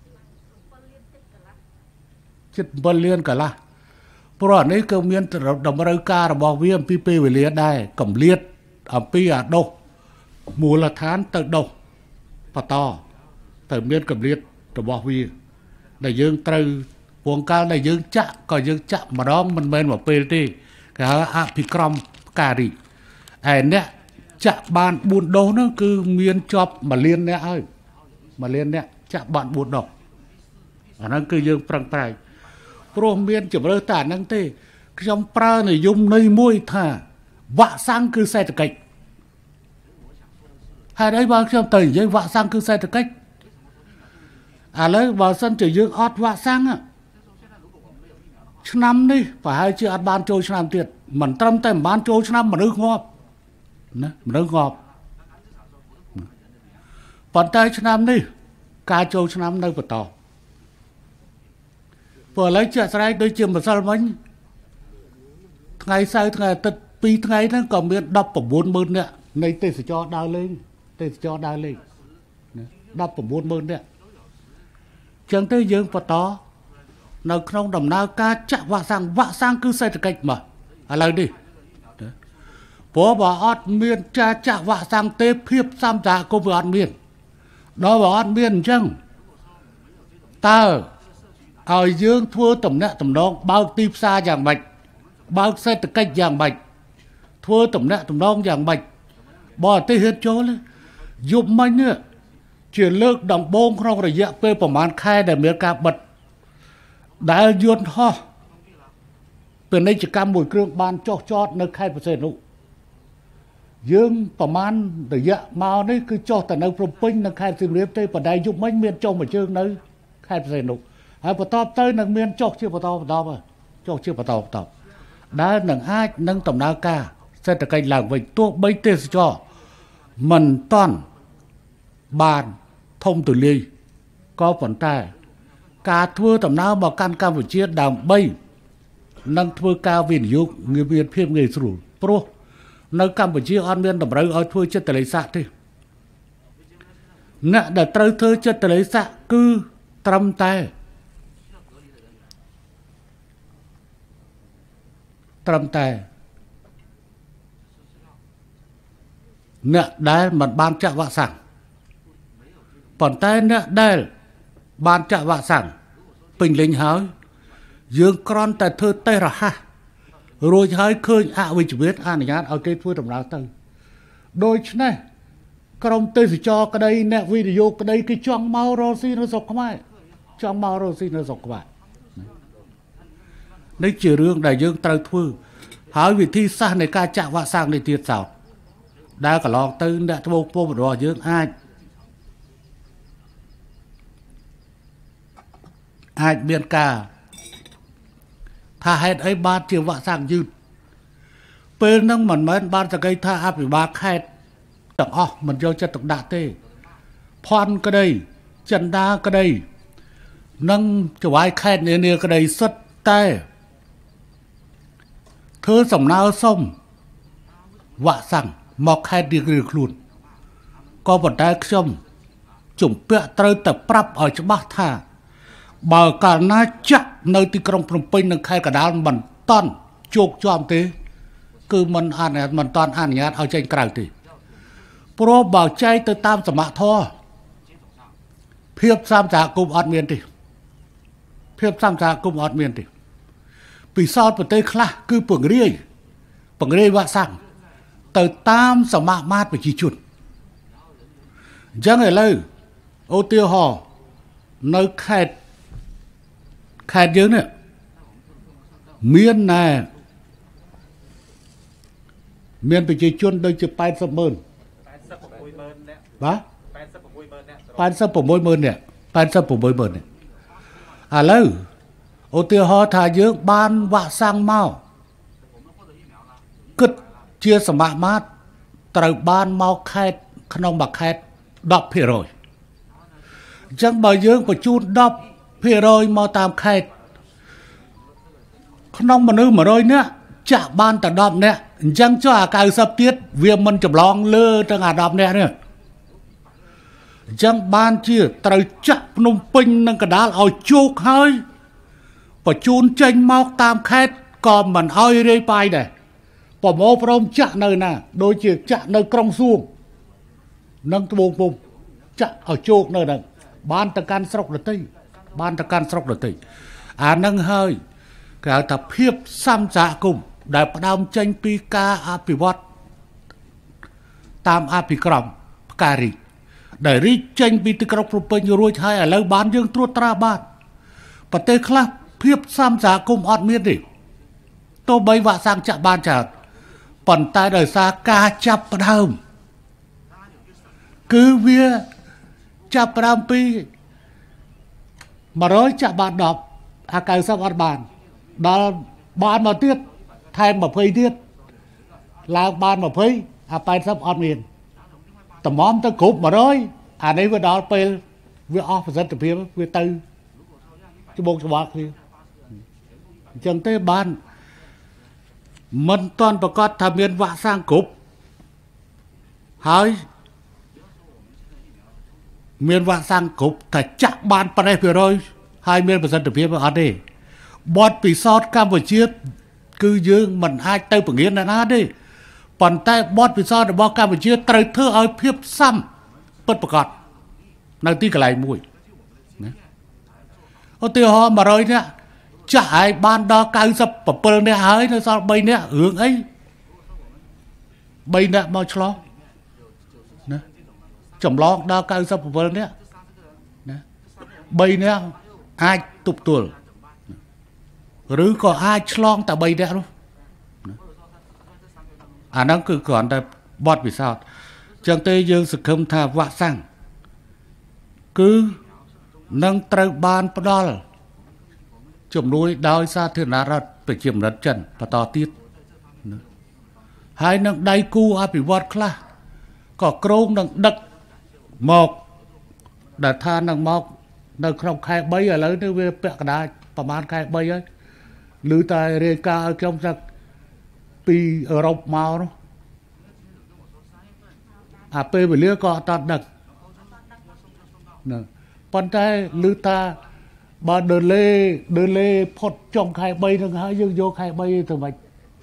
ជិត7លានកន្លះព្រោះនេះគឺមានតម្រូវការរបស់វាអំពីពេលវេលាដែរកម្លៀតអំពីអាដុសមូលដ្ឋានទៅដុសបន្តទៅមានកម្លៀតរបស់វាដែលយើងត្រូវពងកាលដែលយើងចាក់ក៏យើងចាក់ម្ដងមិនមែនមួយពេលទេគេហៅអភិក្រមការីឯអ្នកចាក់បានបួនដុសនោះគឺមានជាប់មួយលានអ្នកហើយមួយលានអ្នកចាក់បានបួនដុសអាហ្នឹងគឺយើងប្រឹងប្រែងព្រោះមានជំរឿតែអាហ្នឹងទេខ្ញុំប្រើនិយមន័យមួយថាវ៉ាក់សាំងគឺសេដ្ឋកិច្ចហើយអីបើខ្ញុំទៅនិយាយវ៉ាក់សាំងគឺសេដ្ឋកិច្ចឥឡូវបើសិនជាយើងអត់វ៉ាក់សាំងឆ្នាំនេះប្រហែលជាអត់បានចូលឆ្នាំទៀតមិនត្រឹមតែមិនបានចូលឆ្នាំមនុស្សងាប់ណាមនុស្សងាប់ប៉ុន្តែឆ្នាំនេះការចូលឆ្នាំនៅបន្តព្រោះឥឡូវជាក់ស្ដែងដូចជាម្សិលមិញ ngày sau ngày tật pi ngày nó còn biết đọc của bốn mươi nè này tê sẽ cho đào lên tê sẽ cho đào lên đọc của bốn mươi nè chẳng tới dương và to nào không đồng nào ca chạ vạ sang vạ sang cứ xây cách mà à lời đi bố bà ọt miên cha chạ vạ sang tê phiếp xăm dạ cô vừa ọt miên đó bà ọt miên chăng ta ở dương thua tầm nạ tầm đó bao tim xa dạng bạch bao xây cách dạng bạch thua tầm nạ tầm đó dạng bạch bỏ tê hết chỗ lên giúp mình nữa chuyển lực đồng bông không rồi dạ phê bỏ màn khai để miễn ca bật đã duyên ho từ nay chỉ cam mùi cương ban cho cho nơi khai phần xe nụ dương bỏ màn để dạ mà đấy cứ cho tận nơi phồng pinh nơi khai xin liếp tê và đây giúp mình miễn cho mà chương nơi khai phần xe nụ hay bỏ top tới nâng miễn cho chưa bỏ top đó mà cho chưa bỏ top top đã nâng ai nâng tầm đá ca sẽ được cách làm vậy tôi bây tê cho mình toàn bàn thông từ ly có phần tài cả thua tầm nào mà căn cam một chiếc đàm bay nâng thua cao viên dục người việt phim nghề sủ pro nâng cam một chiếc on miên tầm rơi ở thua chất lấy sạ đi nè để trơi thơ chất lấy sạ cứ trầm tay trầm tay nè đấy mặt ban chạ vạ sẵn còn tay nè đây ban chạ vạ sẵn bình linh hỏi dương con tại thơ tê ra ha rồi hơi khơi ạ vì chỉ biết anh nhát ở cái phương tầm nào tầng đôi chứ này con tê sẽ cho cái đây nè video cái đây cái choang mau rồi xin nó sọc không ai choang mau rồi xin nó sọc các bạn đấy chỉ riêng đại dương trời thưa hỏi vì thi xa này ca chạ vạ sang này tiệt sao đã cả lon tư đã vô vô một rồi dương ai ai biên ca tha hết ấy ba chiều vạ sang dư bên nâng mình mới ban cho cây tha áp bị ba hết tặng o mình cho chất tụng đạ tê phan cái đây chân đa cái đây nâng cho ai khen nè nè cái đây xuất tay thưa sòng nào xong vạ sang mọc hai đi được luôn có một đại xong chúng bẹ trời tập prap ở trong bát thà bờ cả na chắc nơi tí trong Phnom Penh nâng khai cả đá mình toàn chụp cho ông thế cứ mình ăn mình toàn ăn nhát ở trên cài thì pro bảo chay từ tam sầm mạ tho phiếp sam trả cùng ọt miền thì phiếp sam trả cùng ọt miền thì vì sao bờ tây khla cứ bừng riêng bừng riêng vạ sang từ tam sầm mạ mát về chỉ chuẩn chẳng hề lời ô tiêu hò nơi khai khai dưới này miền này miền bị chỉ chuẩn đây chỉ bay sập mơn bá bay sập của môi mơn nè bay sập của môi mơn nè à lời ô tiêu hò thà dưới ban vạ sang mau cất chia sẻ mạ mát từ ban mau khai không bạc khai đọc phía rồi chẳng bao giờ của chun đọc phía rồi mau tam khai không mà nữ mà rồi nữa chả ban ta đọc nè chẳng cho à cài sắp tiết việc mình chụp lòng lơ trong à đọc nè nữa chẳng ban chia từ chặt nông pinh nâng cả đá ở chốt hơi và chun tranh mau tam khai còn mình hơi rê bay này bỏ mô phong chạ nơi nè đôi chiếc chạ nơi trong xuông nâng cái bông bông chạ ở chốt nơi nè ban ta can sọc được tây ban ta can sọc được tây à nâng hơi cái tập hiếp xăm dạ cùng đại bắt đầu tranh pi ca api vót tam api crom cari để ri tranh pi tê crom propên rồi thay ở lâu bán dương truột tra ban và tê khla hiếp xăm dạ cùng ọt miết đi tôi bay vạ sang chạ ban chả phần tay đời xa ca chắp đâm cứ vía chắp đâm pi mà nói chả bạn đọc à cái sao bạn bàn đó bạn mà tiết thay mà phơi tiết là bạn mà phơi à bài sắp on miền tầm móm tới cụp mà nói à đấy vừa đó phơi vừa off rất là phía vừa tư cái bông cho bác đi chẳng tới ban mình toàn bà con thà miền vạ sang cục hỏi miền vạ sang cục thà chắc bàn bà đây rồi hai miền bà dân được biết ở đây bọt bị sót Campuchia cứ dương mình hai tay bằng nghiên là đi còn tay bọt bị sót bọt Campuchia trời thơ ở phía xăm bất bà con năng tí cả lại mùi ô tiêu họ mà rồi nhá chạy ban đó cao sập bập bơ này hơi nó sao bay nè hướng ấy bay nè mau cho nó chồng lo đó cao sập bập bơ nè bay nè ai tục tuổi rứ có ai chlong tại bay nè luôn à nó cứ còn tại bọt vì sao chẳng tê dương sự không tha vạ sang cứ nâng trời ban bắt đầu chùm nuôi đôi xa thiên nà rật phải chìm đất trần và to tiết hai nâng đầy cu áp bị vọt khla có krông nâng đực một đã tha nâng một nâng không khai bấy ở lấy nơi bẹ cả đai bà man khai bấy ấy lưu tài rê ca ở trong giặc pi ở rộng màu đó à pê bởi lứa có toàn đực bọn tay lưu ta bà đơn lê đơn lê phốt trong khai bay nâng hãy dương vô khai bay từ mạch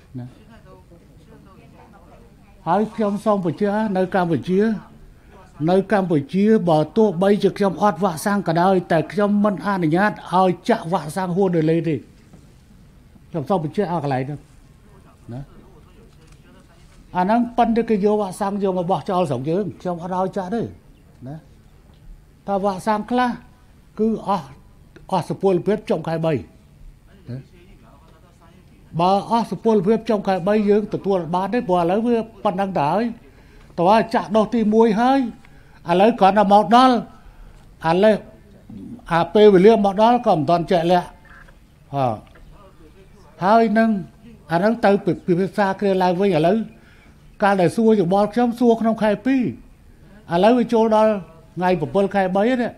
hãy trong xong phải chưa nơi Campuchia nơi Campuchia bỏ tô bay trực trong ót vạ sang cả đời tại trong mân an này nhát ơi chạ vạ sang hô đơn lê đi trong xong phải chưa à cái này đâu à nâng phân được cái vô vạ sang vô mà bỏ cho sống chứ trong ót ơi chạ đấy ta vạ sang khá cứ à ở sập pol phép trong khai bay, bà ở sập pol phép trong khai bay dương từ tua bán đấy bỏ lấy với pan đăng đái, tao chặt đầu ti mùi hơi, à lấy còn là một đó, à lấy à pê về liêm một đó còn toàn chạy lẹ, à hơi nâng, à nâng từ từ từ xa kia lại với nhà lấy, ca để xua chỉ bỏ chấm xua không khai pi, à lấy với chỗ đó ngay một pol khai bay đấy.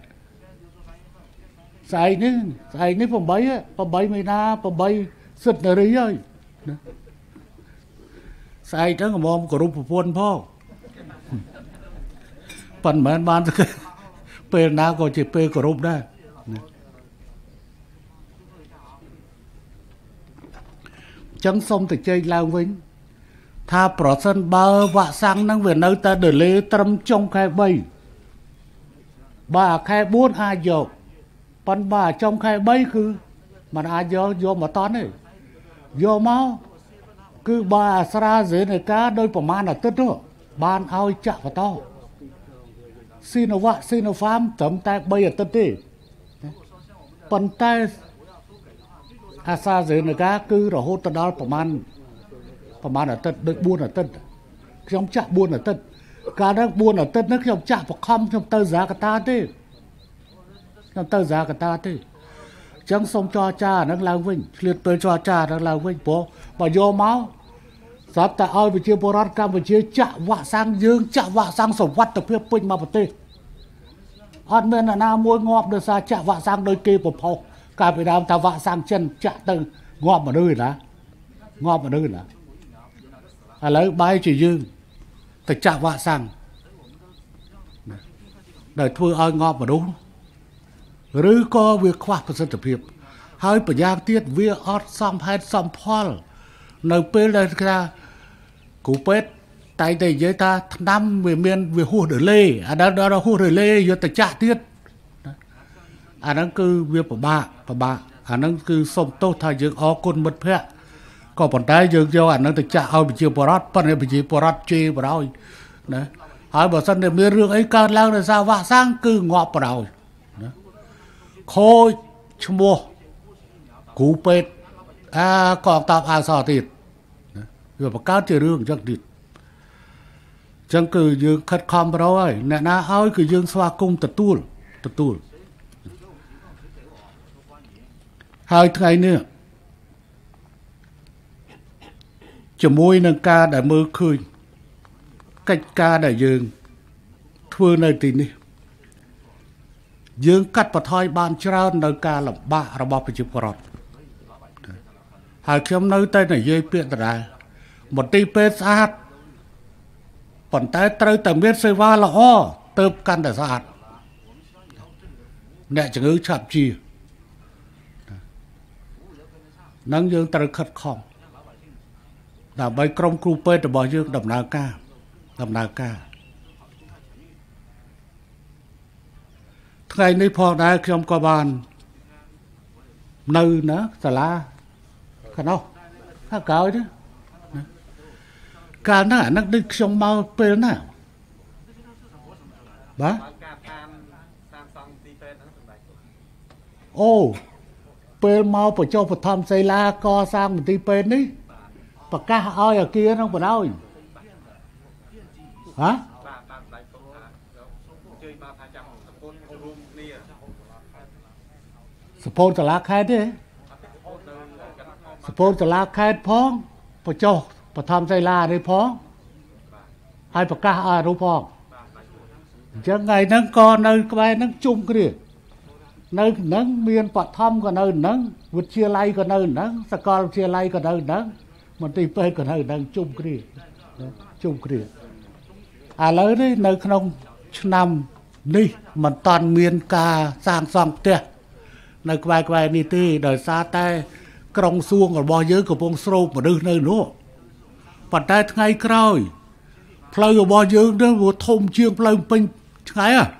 Sai ní, sai ní phòng bấy á, phòng bấy mày na, phòng bấy sứt nở đi ơi. Sai trắng mồm của rùm phun po. Phần mền ban cái pê na có chỉ pê của rùm đó. Chẳng xong từ chơi lao vinh. Tha bỏ sân bơ vạ sang năng về nơi ta để lê trâm trong khai bay. Bà khai bốn hai giờ. Bọn bà trong khai bay cứ mà ai vô vô mà tón ấy vô máu cứ bà xa dưới này cá đôi bỏ man là tất đó ban ao chạ và to xin nó vạ xin nó phám tấm tay bay ở tất đi bọn tay à xa dưới này cá cứ rồi hốt đó bỏ man bỏ man ở tất đôi buôn ở tất trong chạ buôn ở tất cá đó buôn ở tất nó trong chạ và không trong tơ giá cả ta thế nó tơ giá cả ta thế chẳng xong cho cha nó lao vinh liệt tới cho cha nó lao vinh bố mà vô máu sắp tại ơi vì chưa bố rát cam vì chưa chạ vạ sang dương chạ vạ sang sổ vắt tập phía pinh mà bật tê ăn bên là na môi ngọp được xa chạ vạ sang đôi kia bột phô cả Việt Nam ta vạ sang chân chạ từ ngọp ở nơi là ngọp ở nơi là à lấy bay chỉ dương ta chạ vạ sang đời thua ơi ngọp ở đúng rứ có việc khoa học dân tập hiệp hơi bởi giang tiết việc ọt xong hay xong phol nơi bê lên ra cú bết tay đây với ta năm về miền về hùa đời lê à đó đó là hùa đời lê vô ta trả tiết à nó cứ việc của bà của bà à nó cứ xong tốt thay dựng ó côn mất phẹ còn bọn tay dựng cho à nó ta trả ao bị chiều bò rót bọn này bị chiều bò rót chê bò đôi đấy hỏi bảo sân này miền rương ấy cao lao là sao vạ sang cứ ngọt bò đôi khôi mua cú pet à còn tao à sò thịt rồi mà cá chơi rương chắc thịt chẳng cứ dương khát khom rồi nè na ơi cứ dương xoa cung tật tuôn tật tuôn hai ngày nữa chỉ môi nâng ca đã mơ khơi cách ca đã dương thưa nơi tình đi dương cắt và thôi ban trao nơi ca là bạ rồi bỏ phải chịu quả hai khi hôm nay tay này dây piện ra một tí pê sát còn tay trời tầm biết xây va là o tớp căn để sát nè chẳng ư chạp chi nâng dương trời khất không là bay trong khu pê để bỏ dương đầm nào ca đầm nào ca ngày nay phò đại trong co bàn nơi nữa xà la khả năng khá cao đấy cả nó nó đi trong mau pê nào bá ô pê mau phải cho phải tham xây la co sang một tí pê ní và cá ơi ở kia nó phải đâu hả support là khai thế support là khai phong phải cho phải tham xây la đây phong hai phải cá à đâu phong chẳng ngày nâng con nơi cái bài nâng chung cái gì nơi nâng miền Phật thăm còn nơi nâng vượt chia lay còn nơi nâng sa con chia lay còn nơi nâng một tí phê còn nơi nâng chung cái gì chung cái gì à lớn đấy nơi không nằm đi mà toàn miền ca sang xong tiệt nơi cái bài cái bài này thì đời xa tay còng xuông còn bao nhiêu của bông sâu mà đưa nơi nữa bàn tay ngay rồi phơi của bao nhiêu đó vừa thông chiêng phơi pin ngay à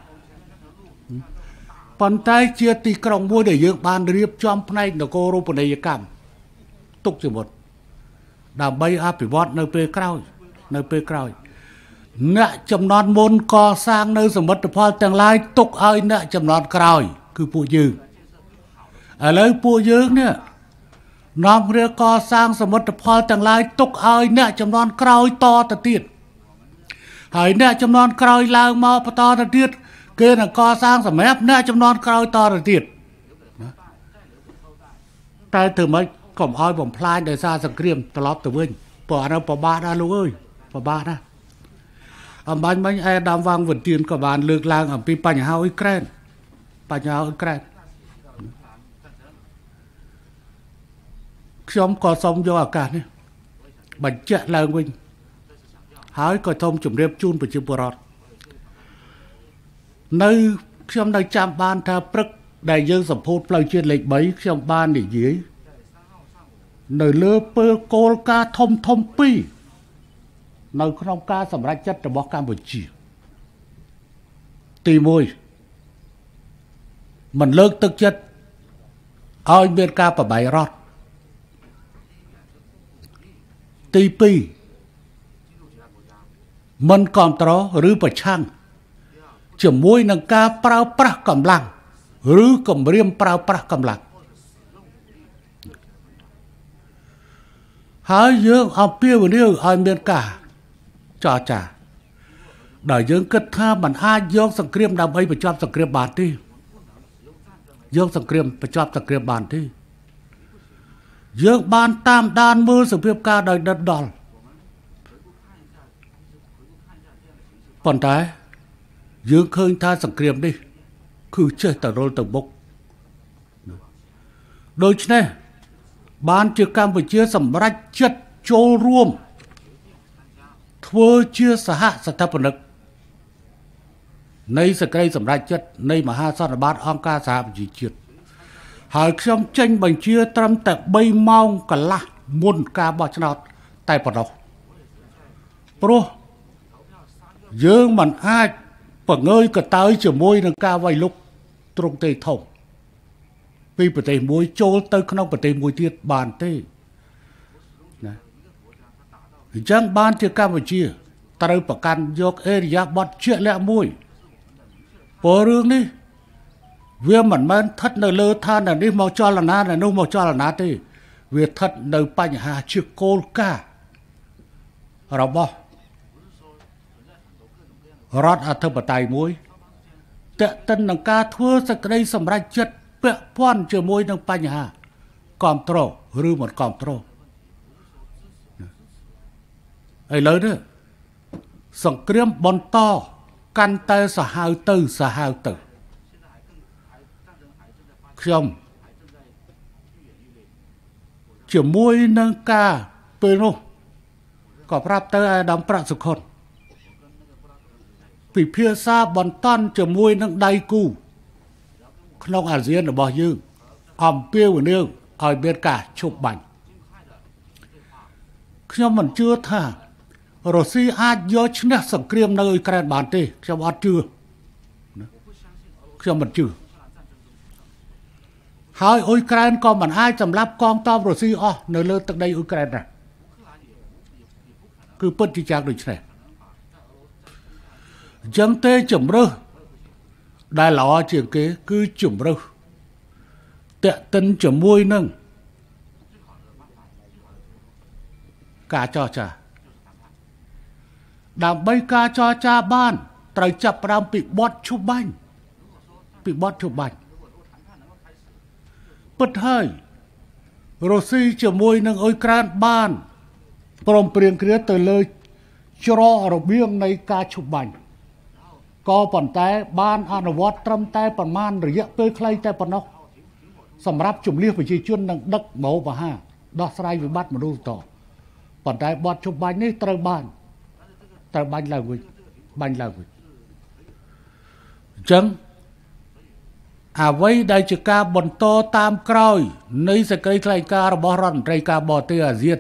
bàn tay chia tì còng mua để dựng bàn riệp cho này nó cô rô này gì cảm tục chỉ một đàm bay áp bị vót nơi pe cao nơi pe cao nè chấm non môn co sang nơi sầm mất phò tương lai tục ơi nè chấm non cao cứ phụ dư ở lấy phụ dư nè nằm ria co sang sầm mất phò tương lai tục ơi nè chấm non cao to thật tiệt hãy nè chấm non cao lao mau to thật tiệt kia là co sang sầm mép nè chấm non cao to thật tiệt tay từ mấy cổng oi bồng phai để ra sừng kiềm tờ lót từ bên bỏ ra bỏ ba ra luôn ơi bỏ ba ra ở bánh bánh e đam vang vận tiền của bạn lược lang ở pi bánh hao Ukraine bánh hao Ukraine trong có sông do cả này bánh chạy là huynh hái coi thông chủng đẹp chun của chữ bò rọt nơi trong đây chạm ban tha prức đại dương sập hốt lời chuyên lệnh bấy trong ban để dưới nơi lơ pơ cô ca thông thông pi nơi không ca sầm rách chất trong bó Campuchia tì môi mình lơ tức chất ơi bên ca và bài rót tì pi mình còn đó rư bà chăng chỉ môi nâng ca prao prah cầm lăng rư cầm riêng prao prah cầm lăng hãy dương ở phía bên đây ở miền cả cho trả đời dương kết tha bằng hai dương sằng kiềm đam ấy phải cho sằng kiềm bàn đi dương sằng kiềm phải cho sằng kiềm bàn đi dương ban tam đan mưa sằng kiềm ca đời đất đòn còn trái dương khơi tha sằng kiềm đi cứ chơi tờ rô tờ bốc đôi chứ này ban chưa Campuchia sầm rách chất trô ruộng thua chưa xã hạ xã thập lực nay sẽ cây sầm rách chất nay mà ha sao là bát ông ca xã chỉ triệt hỏi trong tranh bằng chia trăm tệ bay mong cả là muôn ca bỏ chân nọt tay vào đầu pro dương mình ai và ngơi cả tới chiều môi nâng ca vay lúc trong tây thông vì bởi tây môi trôi tới không bởi tây môi tiết bàn tê chẳng ban chưa Campuchia ta đâu bà căn dọc area bọt chuyện lẹ môi bố rương đi vì mình men thất nơi lơ than là đi màu cho là ná là nô màu cho là ná tê vì thất nơi bánh hà chiếc cô ca rồi bó rót à thơ bà tay môi tệ tân nâng ca thua sạc đây xâm ra chất bẹ pon chưa môi nâng bánh hà control rư một control ấy lớn đó sẵn kiềm bọn to căn tay xã hào tư xã hào tử không chỉ môi nâng ca bê nô ก็ปรับเตอร์ดำประสุคนปีเพียซาบอนตันจะมวยนังไดกูขนมอาเซียนบอกยืงอมเปียวเนื้อเอาเบียดกาชุบบันขยมมันเชื่อท่ารัสเซียอาจย้อนชนะสังเกตในอุกรานบานเตขยมอัดเชื่อขยมมันเชื่อหายอุกรานก็มันอาจสำรับกองทัพรัสเซียอ๋อในเลือดตั้งในอุกรานนะคือปฏิจักรด้วยใช่จังเตจุ่มรึได้หล่อเจียงเก๋คือจุ่มรึเตะตินจุ่มมวยนึงกาจอจ่าดำใบกาจอจ่าบ้านไตรจับรำปีบอดชุบบันปีบอดชุบบันปิดให้รัสเซียจุ่มมวยนึงอุกรานบ้านปรมเปลี่ยนเกลียดแต่เลยจรอระเบียงในกาชุบบันก็ปนแต่บ้านอนุวัตรำแต่ประมาณระยะเปยใครแต่ปนกสำหรับจุ่มเลี้ยไปจีจุนนังดักหมูปะฮะดอกสไลวิบัติมาดูต่อปนแต่บอดชุบบันนี่ตระบ้านตระบ้านลาวิบันลาวิจังอาไว้ได้จะกาบนโตตามกรอยในสกัยใครการบอรันไรกาบอเตียเซียน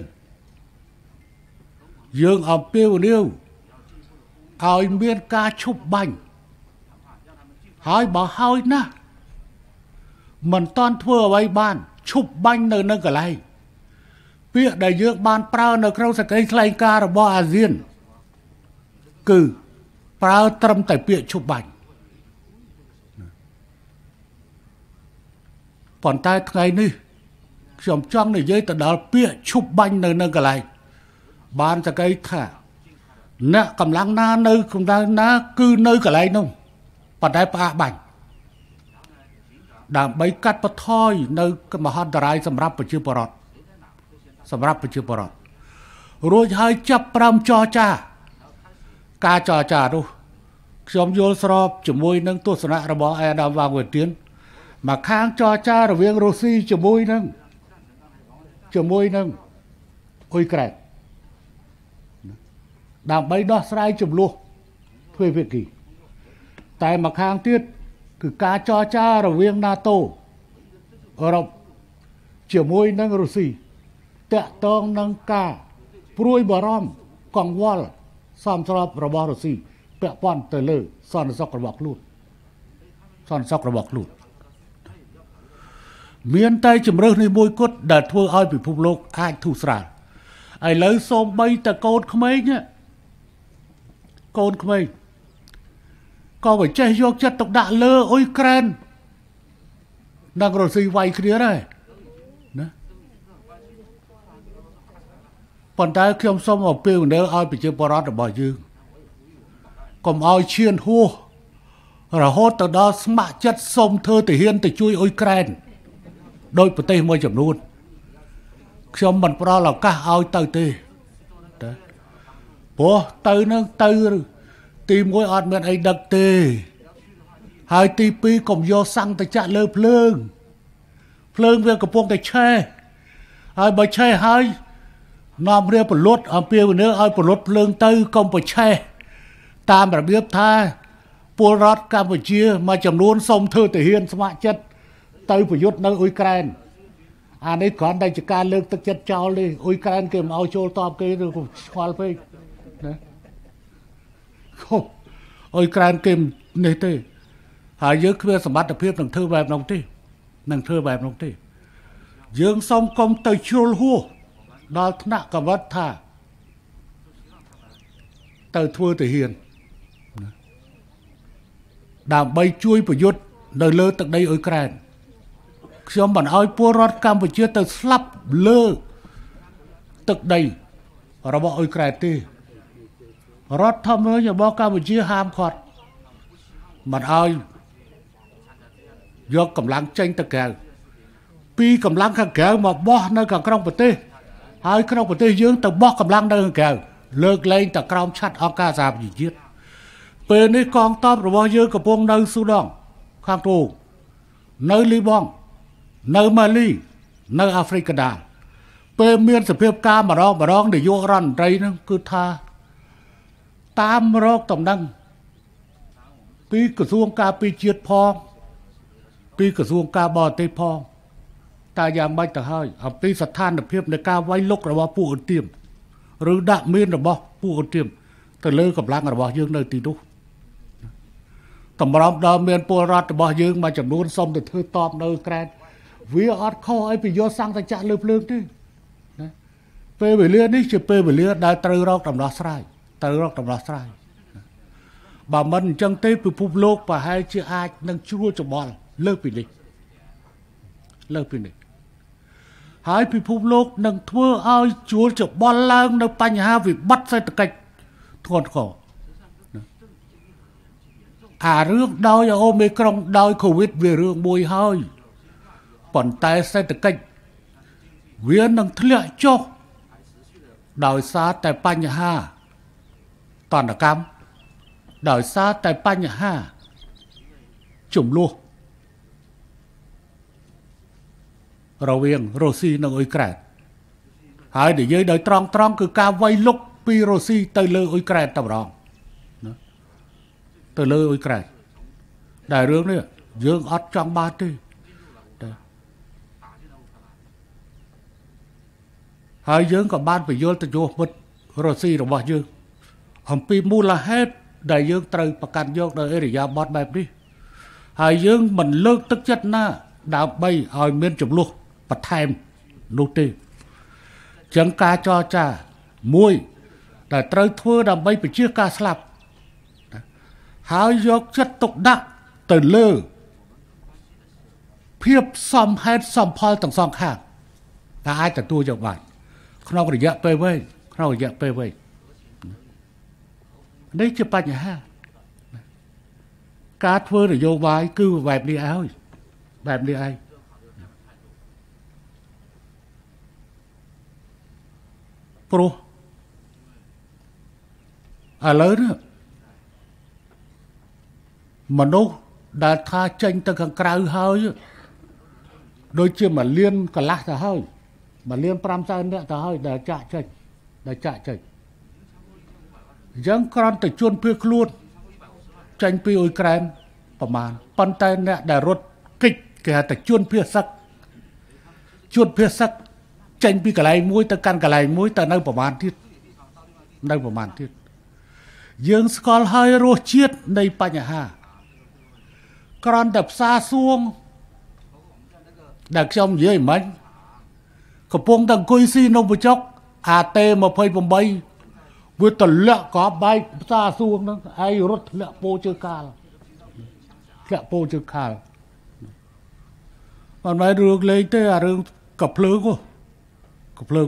ยืงเอาเปี้ยวเลี้ยวเอาเมียนกาชุบบันหายบ่หายนะมันตอนทั่วไว้บ้านชุบบันเนินนั่งกะไรเปี้ยได้เยอะบ้านเปล่าในคราวสกัยใครการบออาเซียนคือเปล่าตรมแต่เปี้ยชุบบันผ่อนใต้ไงนี่ชมจ้องในเยอะแต่ดาวเปี้ยชุบบันเนินนั่งกะไรบ้านสกัยท่าน่ะกำลังน้าเนื้อกำลังน้าคือเนื้ออะไรนู่นปัดได้ปะบันด่างใบกัดปะท้อยเนื้อกมหันตรายสำหรับประชิปรอดสำหรับประชิปรอดรู้ให้จับปรำจอจ้ากาจอจ้าดูชมโยนสอบจมวยนั่งตัวสนะระบอแอดาวางเวทีนมาค้างจอจ้าระเวียงโรซี่จมวยนั่งจมวยนั่งอุยแกรดำใบดอกสไลจุ่มลูกเพื่อเพื่อกี่แต่มาค้างติดคือกาจอจ้าระเวียงนาโตเราเจียวมวยนั่งรุสีเตะตองนั่งกาปลุยบารอมกองวอลซ้อมสลับระบอรุสีเปะป้อนเตลือซ่อนซอกระบอกลูดซ่อนซอกระบอกลูดเมียนไตจุ่มเรื่องในมวยกดดัดทั่วอ้อยไปภูมิโลกอ้ายทุสราไอ้เลยส่งใบตะโกนขมายเนี่ยโกนขมายก็ไปใจยกจัดตกด่าเลอโอ้ยแกรนนั่งรถสีไวขึ้นเยอะเลยนะปนได้เขียมส้มเอาเปรี้ยวเนื้อเอาไปเจอปลาดบ่อยยืงก็เอาเชียนหัวเราโหดแต่ดอสมาจัดส้มเธอแต่เฮียนแต่ช่วยโอ้ยแกรนโดยประเทศมวยจำนวนเขียมมันปลาเราก้าเอาเตยเตยปัวเตยนั่งเตยตีมวยอดเมือนไอ้ดักเตยหายตีปีกลมโยสั่งแต่จะเลือเพลิงเพลิงเวียกระโปงแต่แช่หายใบแช่หายนอมเรียบปลดเอาเปียวเนื้อเอาปลดเพลิงเตยกลมไปแช่ตามระเบียบท่าปัวรอดกัมพูชีมาจำนวนสมเธอแต่เฮียนสมัครจัดเตยประยุทธ์ในอุยแกรนอันนี้ก่อนได้จากการเลือกตักจัดเจ้าเลยอุยแกรนเกมเอาโจตอบเกมดูควาลไปนะโอ้ยการเกมนี่เต้หายเยอะเพื่อสมบัติเพียบหนังเธอแบบน้องที่หนังเธอแบบน้องที่ยืงส่งกองเตยชูหัวดอลธนกวัฒน์ท่าเตยทั่วเตยเฮียนดามใบช่วยประยุทธ์โดยเลือตักได้โอ้ยแกรนชมบันเอาปัวรอดกัมพูชีเตยสลับเลือตักได้เราบอกโอ้ยแกรนที่รถทำเลยอย่าบอกกัมพูชีห้ามขอดมันเอายกกำลังเจงตะแกรงปีกำลังข้างแกงมาบอกในกับกรองปฏิหายกรองปฏิยืงแต่บอกกำลังในข้างแกงเลิกเล่นแต่กรองชัดอากาศาบยิ่งยืดเป็นในกองทัพระบยืงกับพงในสุดานข้างตูในลิบองในมาลีในแอฟริกาดา về miền sập hiệp ca mà đó mà đó để vô răn đây nó cứ tha tam rốc tầm năng pi cửa xuông ca pi chiết phong pi cửa xuông ca bò tây phong ta dạng bay ta hơi học pi sạch than được hiệp để ca vay lúc là bao phụ tiêm rồi đạm miên là bao phụ tiêm từ lơกับล้างlà bao dương nơi tì đúc tầm đó đó miền pô rát là bao dương mà chậm luôn xong từ thư tòm nơi kren vì ở kho ấy bị vô sang ta chạ lợp lương chứ về về liên đi chỉ về về liên đã từ rau tầm đó sai từ rau tầm đó sai bà mình chân tây bị phục lô và hai chữ ai nâng chua cho bò lợp bị đi lợp bị đi hai bị phục lô nâng thua ai chúa cho bò lang nâng bánh ha vì bắt sai từ cách thôn khổ à rước đôi Omicron đôi Covid về rương bùi hơi còn tay sai từ cách viên nâng thịa cho đòi xa tại bánh ha toàn là cam đòi xa tại bánh ha chủng luôn rồi viên Rosi nâng ôi kẹt hai để dưới đời tròn tròn cứ ca vay lúc pi Rosi tới lơ ôi kẹt tầm rong tới lơ ôi kẹt đại rương này dương ót trong ba đi hai dương còn ban phải vô tới vô mất Rosi rồi bỏ dương ông pi mua là hết đại dương trời và can vô đời để ra bọt bẹp đi hai dương mình lơ tức chất na đào bay hỏi miên chụp luôn và thèm nô tê chẳng ca cho cha muôi để trời thua đàm bay phải chia ca slap hai dương chất tục đắc từ lơ phiếp xóm hết xóm phoi tầng xóm khác là ai tại tôi chẳng vậy không có được dạy bê vây không có được dạy bê vây đấy chưa bao nhà ha cá thưa để vô vai cứ vẹp đi áo vẹp đi ai pro à lớn nữa mà nó đã tha tranh ta càng cao hơi đôi chưa mà liên cả lát ta hơi mà liên pram sao nữa ta hơi để chạy chạy để chạy chạy dân con từ chuôn phê luôn tranh phê ôi krenประมาณ pan tay nè để rốt kịch kẻ từ chuôn phê sắc chuôn phê sắc tranh phê cả lại muối ta can cả lại muối ta nơi ประมาณ thiết nơi ประมาณ thiết dương scol hơi rô chiếtในปัญหา con đập xa xuông đặc trong dưới mấy có phong thằng coi si nông bờ chóc à tê mà phơi bầm bay với tận lẹ có bay xa xuông đó ai rốt lẹ po chơi ca lẹ po chơi ca còn mấy đường lên tới à đường cặp lớn quá cặp lớn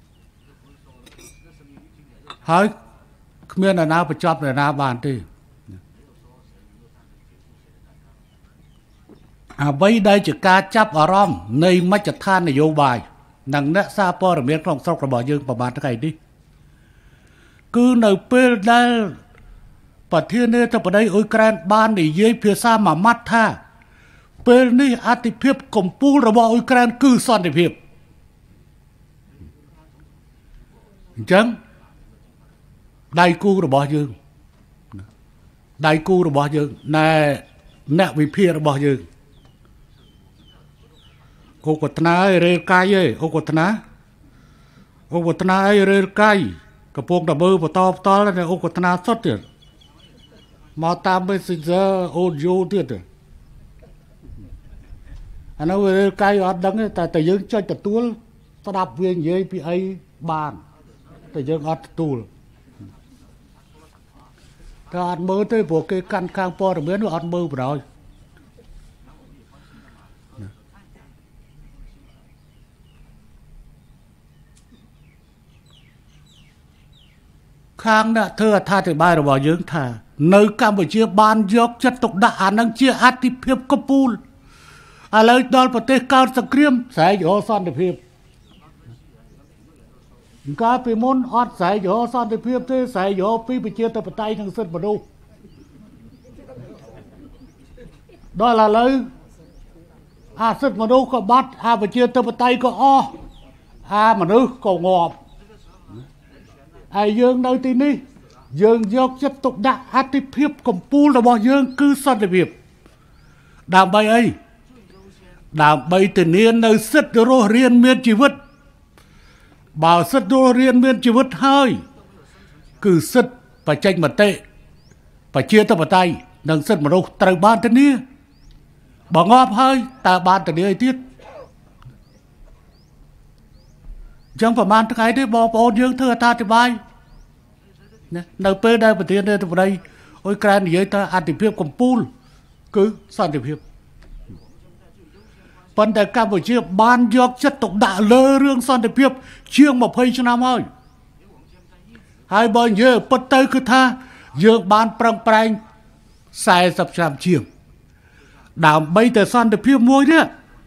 hỏi miền là nào phải chọn là nào bàn đi à bây đây chỉ ca chấp ở rom nơi mắt chặt than này vô bài nằng nè xa po ở miền trong sóc là bỏ dương và bàn cái đi cứ nơi pe đây và thiên này tập ở đây ôi kran ban để dưới phía xa mà mắt tha pe này ati phiếp cầm pu là bỏ ôi kran cứ son để phiếp chẳng đại cu là bỏ dương đại cu là bỏ dương nè nè vì phía là bỏ dương ô quật na ai rê cay ấy ô quật na ô quật na ai rê cay cái phong đập bơ và to to là ô quật na sót tiền mà tam bên sinh ra ô vô tiền rồi anh nói rê cay ở đằng ấy tại tại dương chơi tập tuôn ta đạp viên dưới bị ấy bàn tại dương ở tuôn ta ăn mơ tới bộ cái căn khang po rồi miếng nó ăn mơ rồi khang đã thưa tha thì bài rồi bỏ dưỡng thà nơi Campuchia ban dốc chất tục đã ăn năng chia át thì phiếp cấp pul à lời đó là tế cao sạc kriêm sẽ dỗ son thì phiếp cá phí môn ót sẽ dỗ son thì phiếp thế sẽ dỗ phí bị chia tập tay thằng sân bà đô đó là lời à sân bà đô có bắt à bị chia tập tay có o à mà nữ cổ ngọp ai dương nơi tí ní dương dốc chất tục đạ hát tí phiếp cầm pù là bỏ dương cư son để việc đàm bay ấy đàm bay tình niên nơi sức rô riêng miên chỉ vứt bảo sức rô riêng miên chỉ vứt hơi cứ sức phải tranh mặt tệ phải chia tập vào tay nâng sức mà đâu trời ban tình niên bỏ ngọp hơi ta ban tình niên ấy tiết chẳng phải mang cái đấy bỏ bỏ dương thưa ta thì bay nơi bê đây và tiền đây từ đây ôi cái này ta ăn thì phiếp cầm pul cứ san thì phiếp vấn đề Campuchia ban dọc chất tục đã lơ rương san thì phiếp chiêng một hơi cho năm ơi hai bao nhiêu bất tới cứ tha dương ban prang prang sai sập sàm chiêng đàm bay từ san thì phiếp môi đấy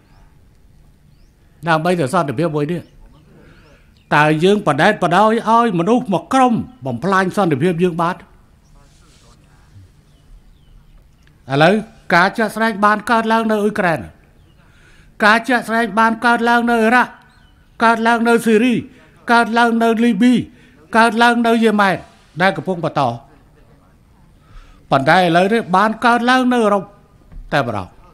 đàm bay từ san thì phiếp môi đấy tại dương bà đáy bà đáy ơi mà đâu mà công bằng plan son để phim dương bát à lấy cá chả sanh ban cao lang nơi Ukraine cá chả sanh ban cao lang nơi Iraq cao lang nơi Syria cao lang nơi Libya cao lang nơi Yemen đây có phong bà tỏ bản đây lấy đấy ban cao lang nơi Europe tại bà đào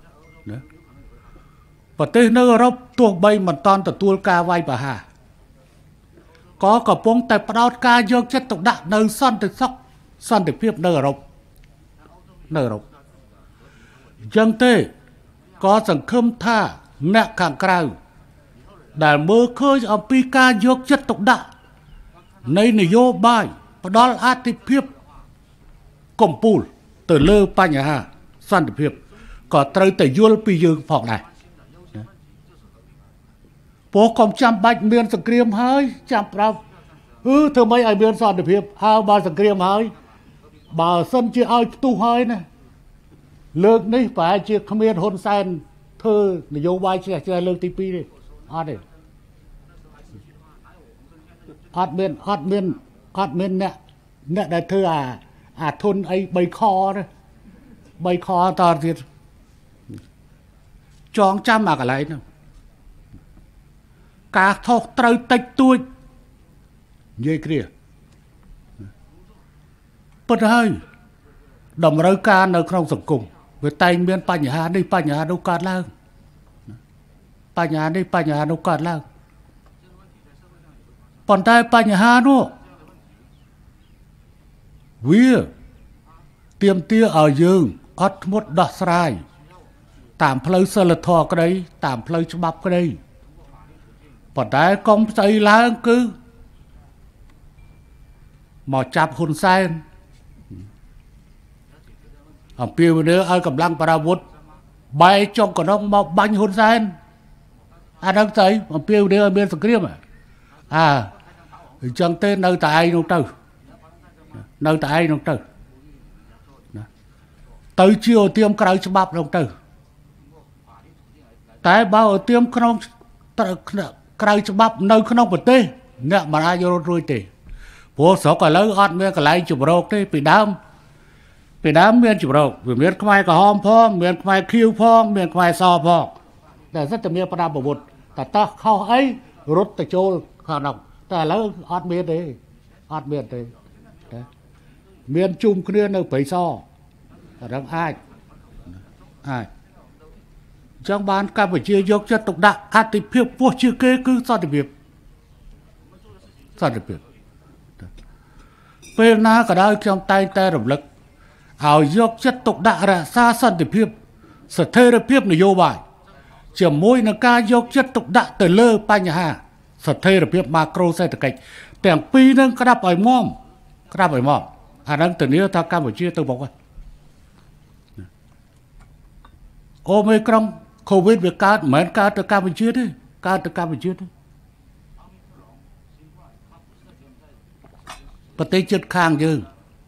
và tới nơi Europe tuồng bay mà toàn từ tuôn ca vai bà hà có cả phong tại bao ca dương chất tục đạn nơi son từ sóc son từ phiếp nơi rộng nơi rộng dân tê có rằng khâm tha nẹ khẳng cao để mơ khơi ở pi ca dương chất tục đạn nơi này vô bài và đó là át phiếp công pul từ lơ pa nhà hà son từ phiếp có tới từ vô pi dương phòng này bố còn chăm bạch miền sừng kriêm hơi chăm rau ừ thưa mấy ai miền son được hiệp ao ba sừng kriêm hơi bà sân chia ai tu hơi này lương này phải chia khăm miền hôn sen thơ để vô vai chia chia lương tivi đi à đây hot miền hot miền hot miền nè nè đại thơ à à thôn ấy bay kho đấy bay kho to thiệt chọn chăm mà cả lại nữa cả thọ trời tách tôi như kia bất hơi đồng rơi ca nơi không sổng cùng với tay miền pa nhà đi pa nhà đâu cát lang pa nhà đi pa nhà đâu cát lang còn tay pa nhà nữa vía tiêm tia ở dương ót một đọt sai tạm phơi sơ lật thọ cái đấy tạm phơi cho bắp cái đấy còn đấy công xây lá cứ mà chạp hồn sen ở piêu nữa ai cầm lăng paravut bay trong cả nó mà bánh hồn sen à đang thấy ở piêu nữa bên sực riêng à à chẳng tên nơi tại ai đâu từ nơi tại ai đâu từ tới chiều tiêm cái cho bắp đâu từ tại bao ở tiêm không cái cho bắp nơi không bật tê nè mà ai vô rồi tê bố số cả lớn ọt miên cả lại chụp râu tê bị đám bị đám miên chụp râu vì miên không ai cả hòm phong miên không ai kêu phong miên không ai so phong để rất là miên para bộ bột ta ta khâu ấy rút ta trôi khả năng ta lớn ọt miên đấy ọt miên đấy miên chung kia nơi phải so ở đang ai ai trong ban Campuchia dốc chất tục đạn át thì phiếp vô chưa kê cứ sao thì việc sao thì việc bên na cả đây trong tay tay động lực ảo dốc chất tục đạn ra xa sân thì phiếp sở thê ra phiếp này vô bài chỉ môi là ca dốc chất tục đạn từ lơ pa nhà hà sở thê ra phiếp macro xe từ cạnh tiền pi nâng cái đạp ở mom cái đạp ở mom à đang từนี้ta Campuchia tôiบอกว่าOmicron Covid việc cao mấy cao từ Campuchia đấy cao từ Campuchia đấyประเทศជិតខាងយើង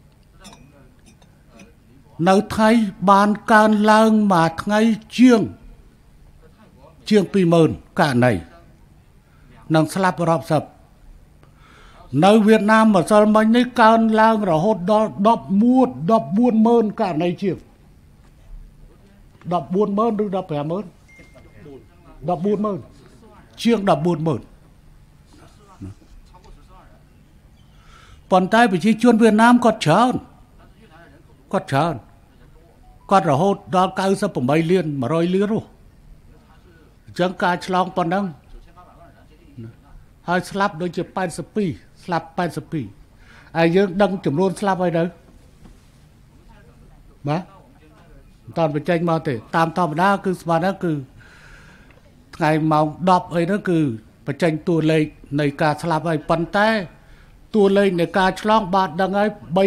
នៅថៃបានកើនឡើងមួយថ្ងៃជាងជាងពីរម៉ឺនករណីនឹងស្លាប់រាប់សិបនៅវៀតណាមម្សិលមិញនេះកើនឡើងរហូតដល់ដប់មួយ ដប់បួនម៉ឺនករណីជាងដប់បួនម៉ឺនឬដប់ប្រាំម៉ឺនដប់បួនម៉ឺនជាងដប់បួនម៉ឺនប៉ុន្តែប្រជាជនវៀតណាមគាត់ច្រើនគាត់ច្រើនគាត់រហូតដល់九十八លានmột trămលាននោះអញ្ចឹងការឆ្លងប៉ុណ្ណឹងហើយស្លាប់ដូចជាแปดสิบสองស្លាប់แปดสิบสองហើយយើងដឹងចំនួនស្លាប់ហើយទៅបាទមិនតាន់បញ្ចេញមកទេតាមធម្មតាគឺស្មានគឺថ្ងៃម៉ោងដប់អីហ្នឹងគឺបញ្ចេញតួលេខនៃការស្លាប់ហើយប៉ុន្តែតួលេខនៃការឆ្លងបាទដឹងហើយ300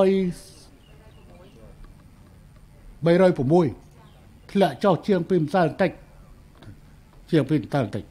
306ធ្លាក់ចុះជាងពីម្សិលបន្តិចជាងពីម្សិលបន្តិច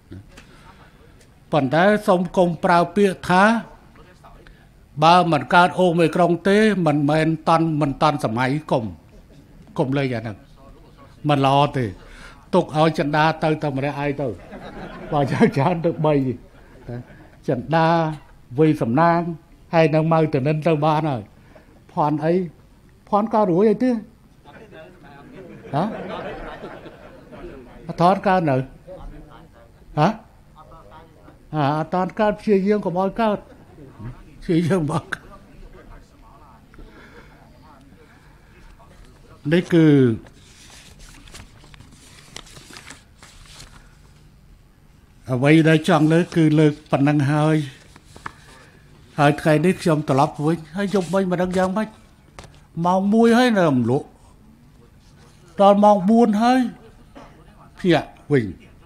ប៉ុន្តែសូមកុំប្រើពាក្យថាបើមិនកើតអូមីក្រុងទេមិនមែនតន់មិនតន់សម័យកុំកុំលេងអាហ្នឹងមិនល្អទេទុកឲ្យចិន្តាទៅតែម្នាក់ឯងទៅបើចាំច្រើនទៅ3ចិន្តាវ័យសំណាងហើយនៅម៉ៅតនិនទៅបានហើយផនអីផនក៏រួយអីទេហ៎អត់ថតកើតនៅហ៎អាអត់តន់កើតព្យាយាមកុំឲ្យកើតព្យាយាមមកនេះគឺអ្វីដែលចង់លើកគឺលើកប៉ុណ្ណឹងហើយហើយថ្ងៃនេះខ្ញុំត្រឡប់វិញហើយយប់វិញមិនដឹងយ៉ាងម៉េចម៉ោងមួយហើយនៅរំលក់ដល់ម៉ោងបួនហើយភ្ញាក់វិញ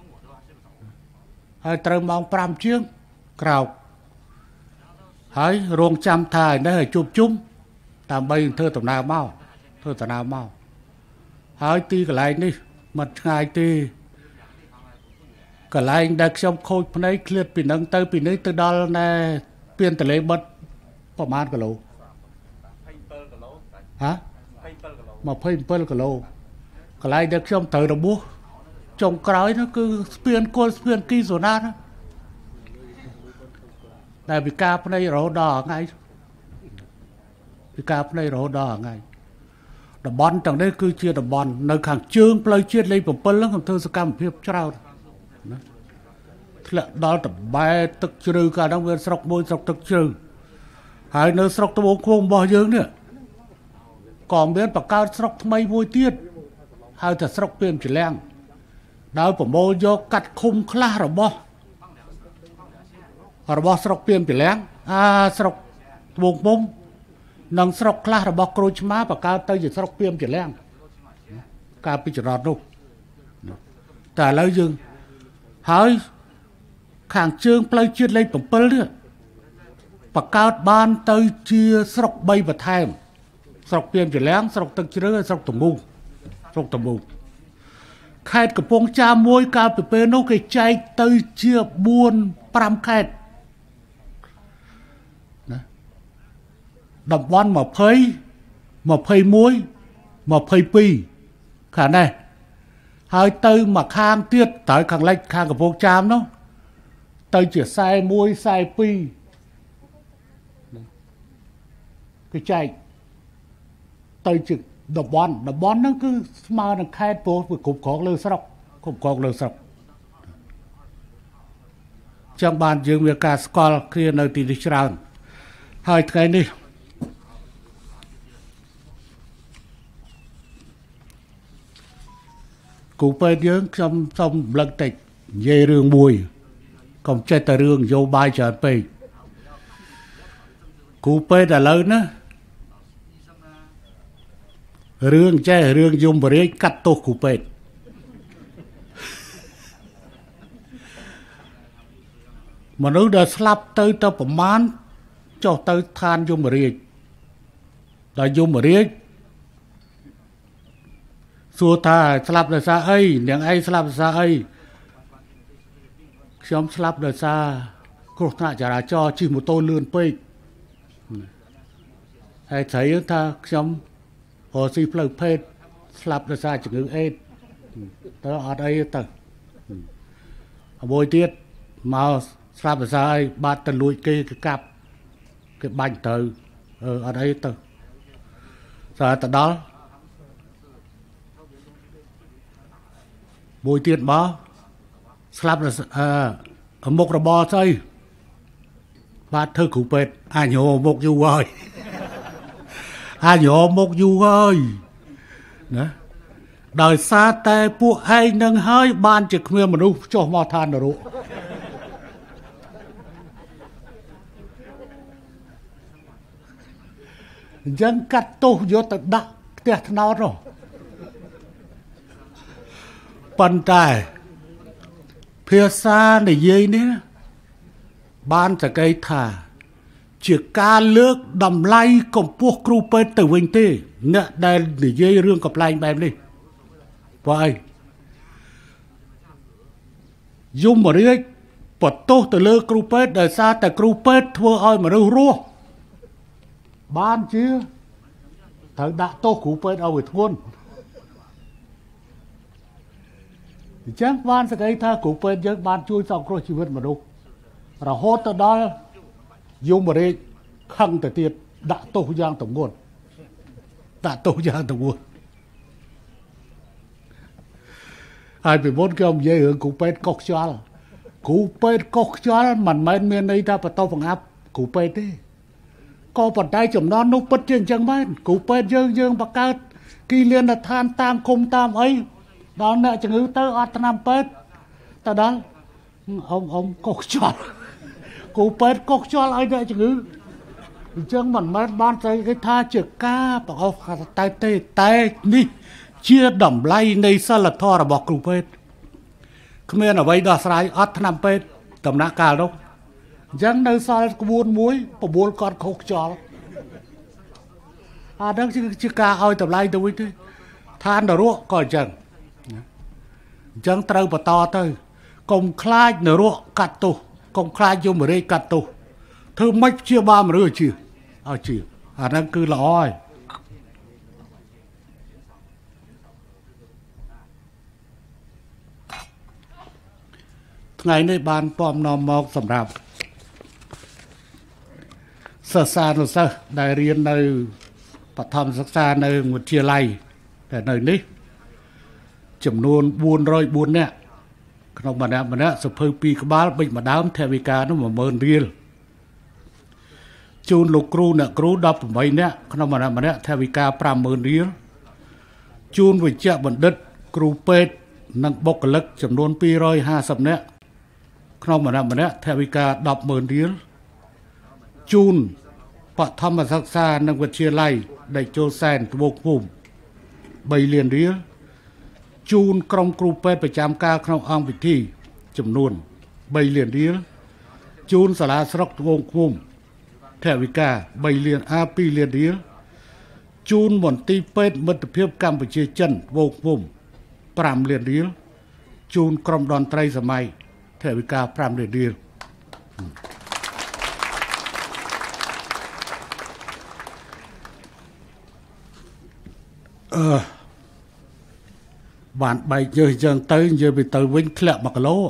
ហើយត្រូវម៉ោង5ជាងក្រោកហើយរងចាំថាឯនេះឲ្យជួបជុំដើម្បីធ្វើដំណើរមកធ្វើដំណើរមកហើយទីកន្លែងនេះមិនឆ្ងាយទេកន្លែងដែលខ្ញុំខូចភ្នែកឃ្លាតពីនឹងទៅពីនេះទៅដល់ណែពៀនទលេបិទប្រហែលគីឡូហ៎ยี่สิบเจ็ดគីឡូកន្លែងដែលខ្ញុំត្រូវរបួសចុងក្រោយនោះគឺស្ពានគល់ស្ពានគីសូណាណាតែវិការភ្នែករហូតដល់ថ្ងៃវិការភ្នែករហូតដល់ថ្ងៃតំបន់ទាំងនេះគឺជាតំបន់នៅខាងជើងផ្លូវជាតិលេខbảyហ្នឹងខ្ញុំធ្វើសកម្មភាពច្រើនណាធ្លាក់ដល់តបែទឹកជ្រៅកាលហ្នឹងវាស្រុកមួយស្រុកទឹកជ្រៅហើយនៅស្រុកត្បូងឃ្មុំរបស់យើងនេះក៏មានបង្កើតស្រុកថ្មីមួយទៀតហៅថាស្រុកពៀនចលាំង ដោយប្រមូលយកកាត់ឃុំខ្លះរបស់របស់ស្រុកពៀនចលាំងអាស្រុកត្បូងឃ្មុំនិងស្រុកខ្លះរបស់ក្រូចឆ្មាបង្កើតទៅជាស្រុកពៀនចលាំងកាលពីចរន្តនោះតែឥឡូវយើងហើយខាងជើងផ្លូវជាតិលេខbảyនេះបង្កើតបានទៅជាស្រុកបីបន្ថែមស្រុកពៀនចលាំងស្រុកទឹកជ្រៅហើយស្រុកតមូងស្រុកតមូងខេត្តកំពង់ចាមមួយកាលពីពេលនោះគេចែកទៅជាbốn nămខេត្តណាតំបន់20 21 22ខាងនេះហើយទៅមកខាងទៀតទៅខាងលិចខាងកំពង់ចាមនោះទៅជាខ្សែមួយខ្សែពីរគេចែកទៅជាតំបន់តំបន់ហ្នឹងគឺស្មើនឹងខេត្តពោលវាគ្រប់គ្រងលើស្រុកគ្រប់គ្រងលើស្រុកចាំបានយើងមានការស្គាល់គ្នានៅទីនេះច្រើនហើយថ្ងៃនេះគូពេទ្យយើងខ្ញុំសូមរំលឹកតិចនិយាយរឿងមួយកុំចេះតែរឿងនយោបាយច្រើនពេកគូពេទ្យឥឡូវណារឿងចេះរឿងយមរាជកាត់ទោសគូពេទ្យមនុស្សដែលស្លាប់ទៅទៅប្រមាណចុះទៅឋានយមរាជដល់យមរាជសួរថាស្លាប់ដោយសារអីនាងឯងស្លាប់ដោយសារអីខ្ញុំស្លាប់ដោយសារគ្រោះថ្នាក់ចរាចរណ៍ជិះម៉ូតូលឿនពេកហើយស្រីថាខ្ញុំរស់ស៊ីផ្លូវភេទស្លាប់ដោយសារជំងឺអេដទៅអត់អីទៅមួយទៀតមកស្លាប់ដោយសារអីបាត់ទៅលួចគេគេកាប់គេបាញ់ទៅអឺអត់អីទៅសារទៅដល់មួយទៀតមកស្លាប់អឺមុខរបរស្អី ba thơ cụ bệt à nhổ một dù ơi à nhổ một dù ơi đó đời xa têពួកឯងនឹងហើយបានជាគ្មានមនុស្សចុះមកឋាននរកអញ្ចឹងកាត់ទោសយកទៅដាក់ផ្ទះថ្នោតនោះប៉ុន្តែភាសានិយាយនេះបានសក្តិថាជាការលើកតម្លៃកម្ពស់គ្រូពេទ្យទៅវិញទេអ្នកដែលនិយាយរឿងកំ pl ែងបែបនេះព្រោះអីយមរាជបន្ទោសទៅលើគ្រូពេទ្យដោយសារតែគ្រូពេទ្យធ្វើឲ្យមនុស្សរស់បានជាត្រូវដាក់ទោសគ្រូពេទ្យឲ្យវាធ្ងន់អញ្ចឹងបានសក្តិថាគ្រូពេទ្យយើងបានជួយសង្គ្រោះជីវិតមនុស្សរហូតទៅដល់យមរាជខឹងទៅទៀតដាក់ទោសយ៉ាងទម្ងន់ដាក់ទោសយ៉ាងទម្ងន់ហើយពីមុនគេនិយាយរឿងគ្រូពេទ្យកុសខ្យល់គ្រូពេទ្យកុសខ្យល់មិនមែនមានន័យថាបន្តបង្អាប់គ្រូពេទ្យទេក៏ប៉ុន្តែចំណន់នោះពិតជាអញ្ចឹងមែនគ្រូពេទ្យយើងយើងបង្កើតគីលានដ្ឋានតាមគុំតាមអីដល់អ្នកជំងឺទៅអត់ថ្នាំពេទ្យទៅដល់អ៊ំអ៊ំកុសខ្យល់គ្រូពេទ្យកុសខ្យល់ឲ្យអ្នកជំងឺអញ្ចឹងមិនមែនបានតែគេថាជាការបង្អស់តែទេតែនេះជាតម្លៃនៃសិលធម៌របស់គ្រូពេទ្យគ្មានអ្វីដោះស្រាយអត់ថ្នាំពេទ្យដំណាក់កាលនោះអញ្ចឹងនៅសល់ក្បួនមួយបបួលគាត់ខុសខ្យល់អាហ្នឹងជាការឲ្យតម្លៃទៅវិញទេឋាននរកក៏អញ្ចឹងអញ្ចឹងត្រូវបន្តទៅកុំខ្លាចនរកកាត់ទោសកុំខ្លាចយមរាជកាត់ទោសធ្វើម៉េចព្យាបាលមនុស្សឲ្យជឿឲ្យជឿអាហ្នឹងគឺល្អហើយថ្ងៃនេះបានពំនាំមកសម្រាប់សិស្សានុសិស្សដែលរៀននៅបឋមសិក្សានៅវិទ្យាល័យតែនៅនេះចំនួនបួនរយបួននាក់ក្នុងម្នាក់ម្នាក់សភៅពីរក្បាលបិចម្ដើមថវិកានោះមួយម៉ឺនរៀលជូនលោកគ្រូអ្នកគ្រូដប់ប្រាំបីនាក់ក្នុងម្នាក់ម្នាក់ថវិកាប្រាំម៉ឺនរៀលជូនវិជ្ជបណ្ឌិតគ្រូពេទ្យនិងបុគ្គលិកចំនួនពីររយហាសិបនាក់ក្នុងម្នាក់ម្នាក់ថវិកាដប់ម៉ឺនរៀលជូនបឋមសិក្សានិងវិទ្យាល័យដេកចូលសែនត្បូងភូមិបីលានរៀលជូនក្រុមគ្រូពេទ្យប្រចាំការក្នុងអង្គពិធីចំនួនបីលានរៀលជូនសាលាស្រុកត្បូងភូមិថវិកាបីលានអាពីរលានរៀលជូនមន្ទីរពេទ្យមិត្តភាពកម្ពុជាចិនត្បូងភូមិប្រាំលានរៀលជូនក្រុមតន្ត្រីសម័យថវិកាប្រាំលានរៀលអឺបានបែកយើចឹងទៅនិយាយទៅវិញធ្លាក់មួយគីឡូឥ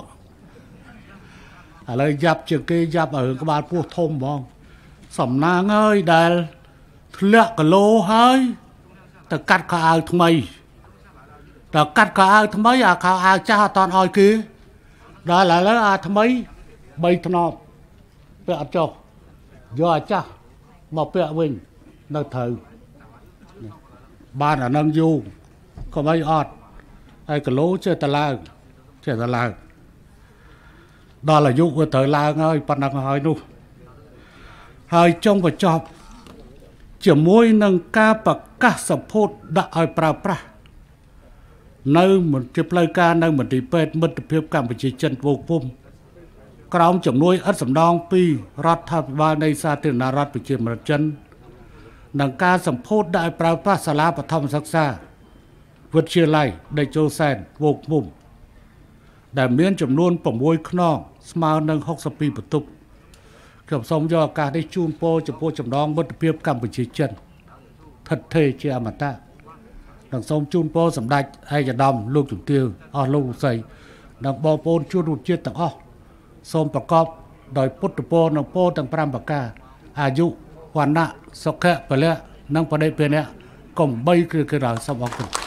ឡូវយ៉ាប់ជាងគេយ៉ាប់ឲ្យក្បាលពោះធំហ្មងសំណាងអើយដែលធ្លាក់គីឡូហើយទៅកាត់ខោអាវថ្មីតែកាត់ខោអាវថ្មីអាខោអាវចាស់អត់តន់ឲ្យគេដល់ឥឡូវអាថ្មីបីថ្នប់ពាក់អត់ចុះយកអាចាស់មកពាក់វិញនៅត្រូវបានអានឹងយូរក៏មិនអត់ហើយគីឡូចេះតែឡើងចេះតែឡើងដល់អាយុវាត្រូវឡើងហើយប៉ុណ្ណឹងហើយនោះហើយចុងបញ្ចប់ជាមួយនឹងការប្រកាសសម្ពោធដាក់ឲ្យប្រើប្រាស់នៅមន្ទីរផ្លូវការនៅមន្ទីរពេទ្យមិត្តភាពកម្ពុជាចិនត្បូងភូមិក្រោមជំនួយឥតសំដងពីរដ្ឋាភិបាលនៃសាធារណរដ្ឋប្រជាមានិតចិននិងការសម្ពោធដាក់ឲ្យប្រើប្រាស់សាលាបឋមសិក្សាវិទ្យាល័យដេកចូលសែនត្បូងភូមិដែលមានចំនួនប្រាំមួយខ្នងស្មើនឹងហុកសិបពីរបន្ទប់ខ្ញុំសូមយកឱកាសនេះជូនពរចំពោះចំណងមិត្តភាពកម្ពុជាចិនថិតថេរជាអមតៈនិងសូមជូនពរសម្ដេចឯកឧត្តមលោកជំទាវអស់លោកលោកស្រីនិងបងប្អូនជនរួមជាតិទាំងអស់សូមប្រកបដោយពុទ្ធពរនិងពរទាំងប្រាំប្រការអាយុវណ្ណៈសុខៈពលៈនិងបដិភេណៈកុំបីគ្រឿក្រៅសូមអរគុណ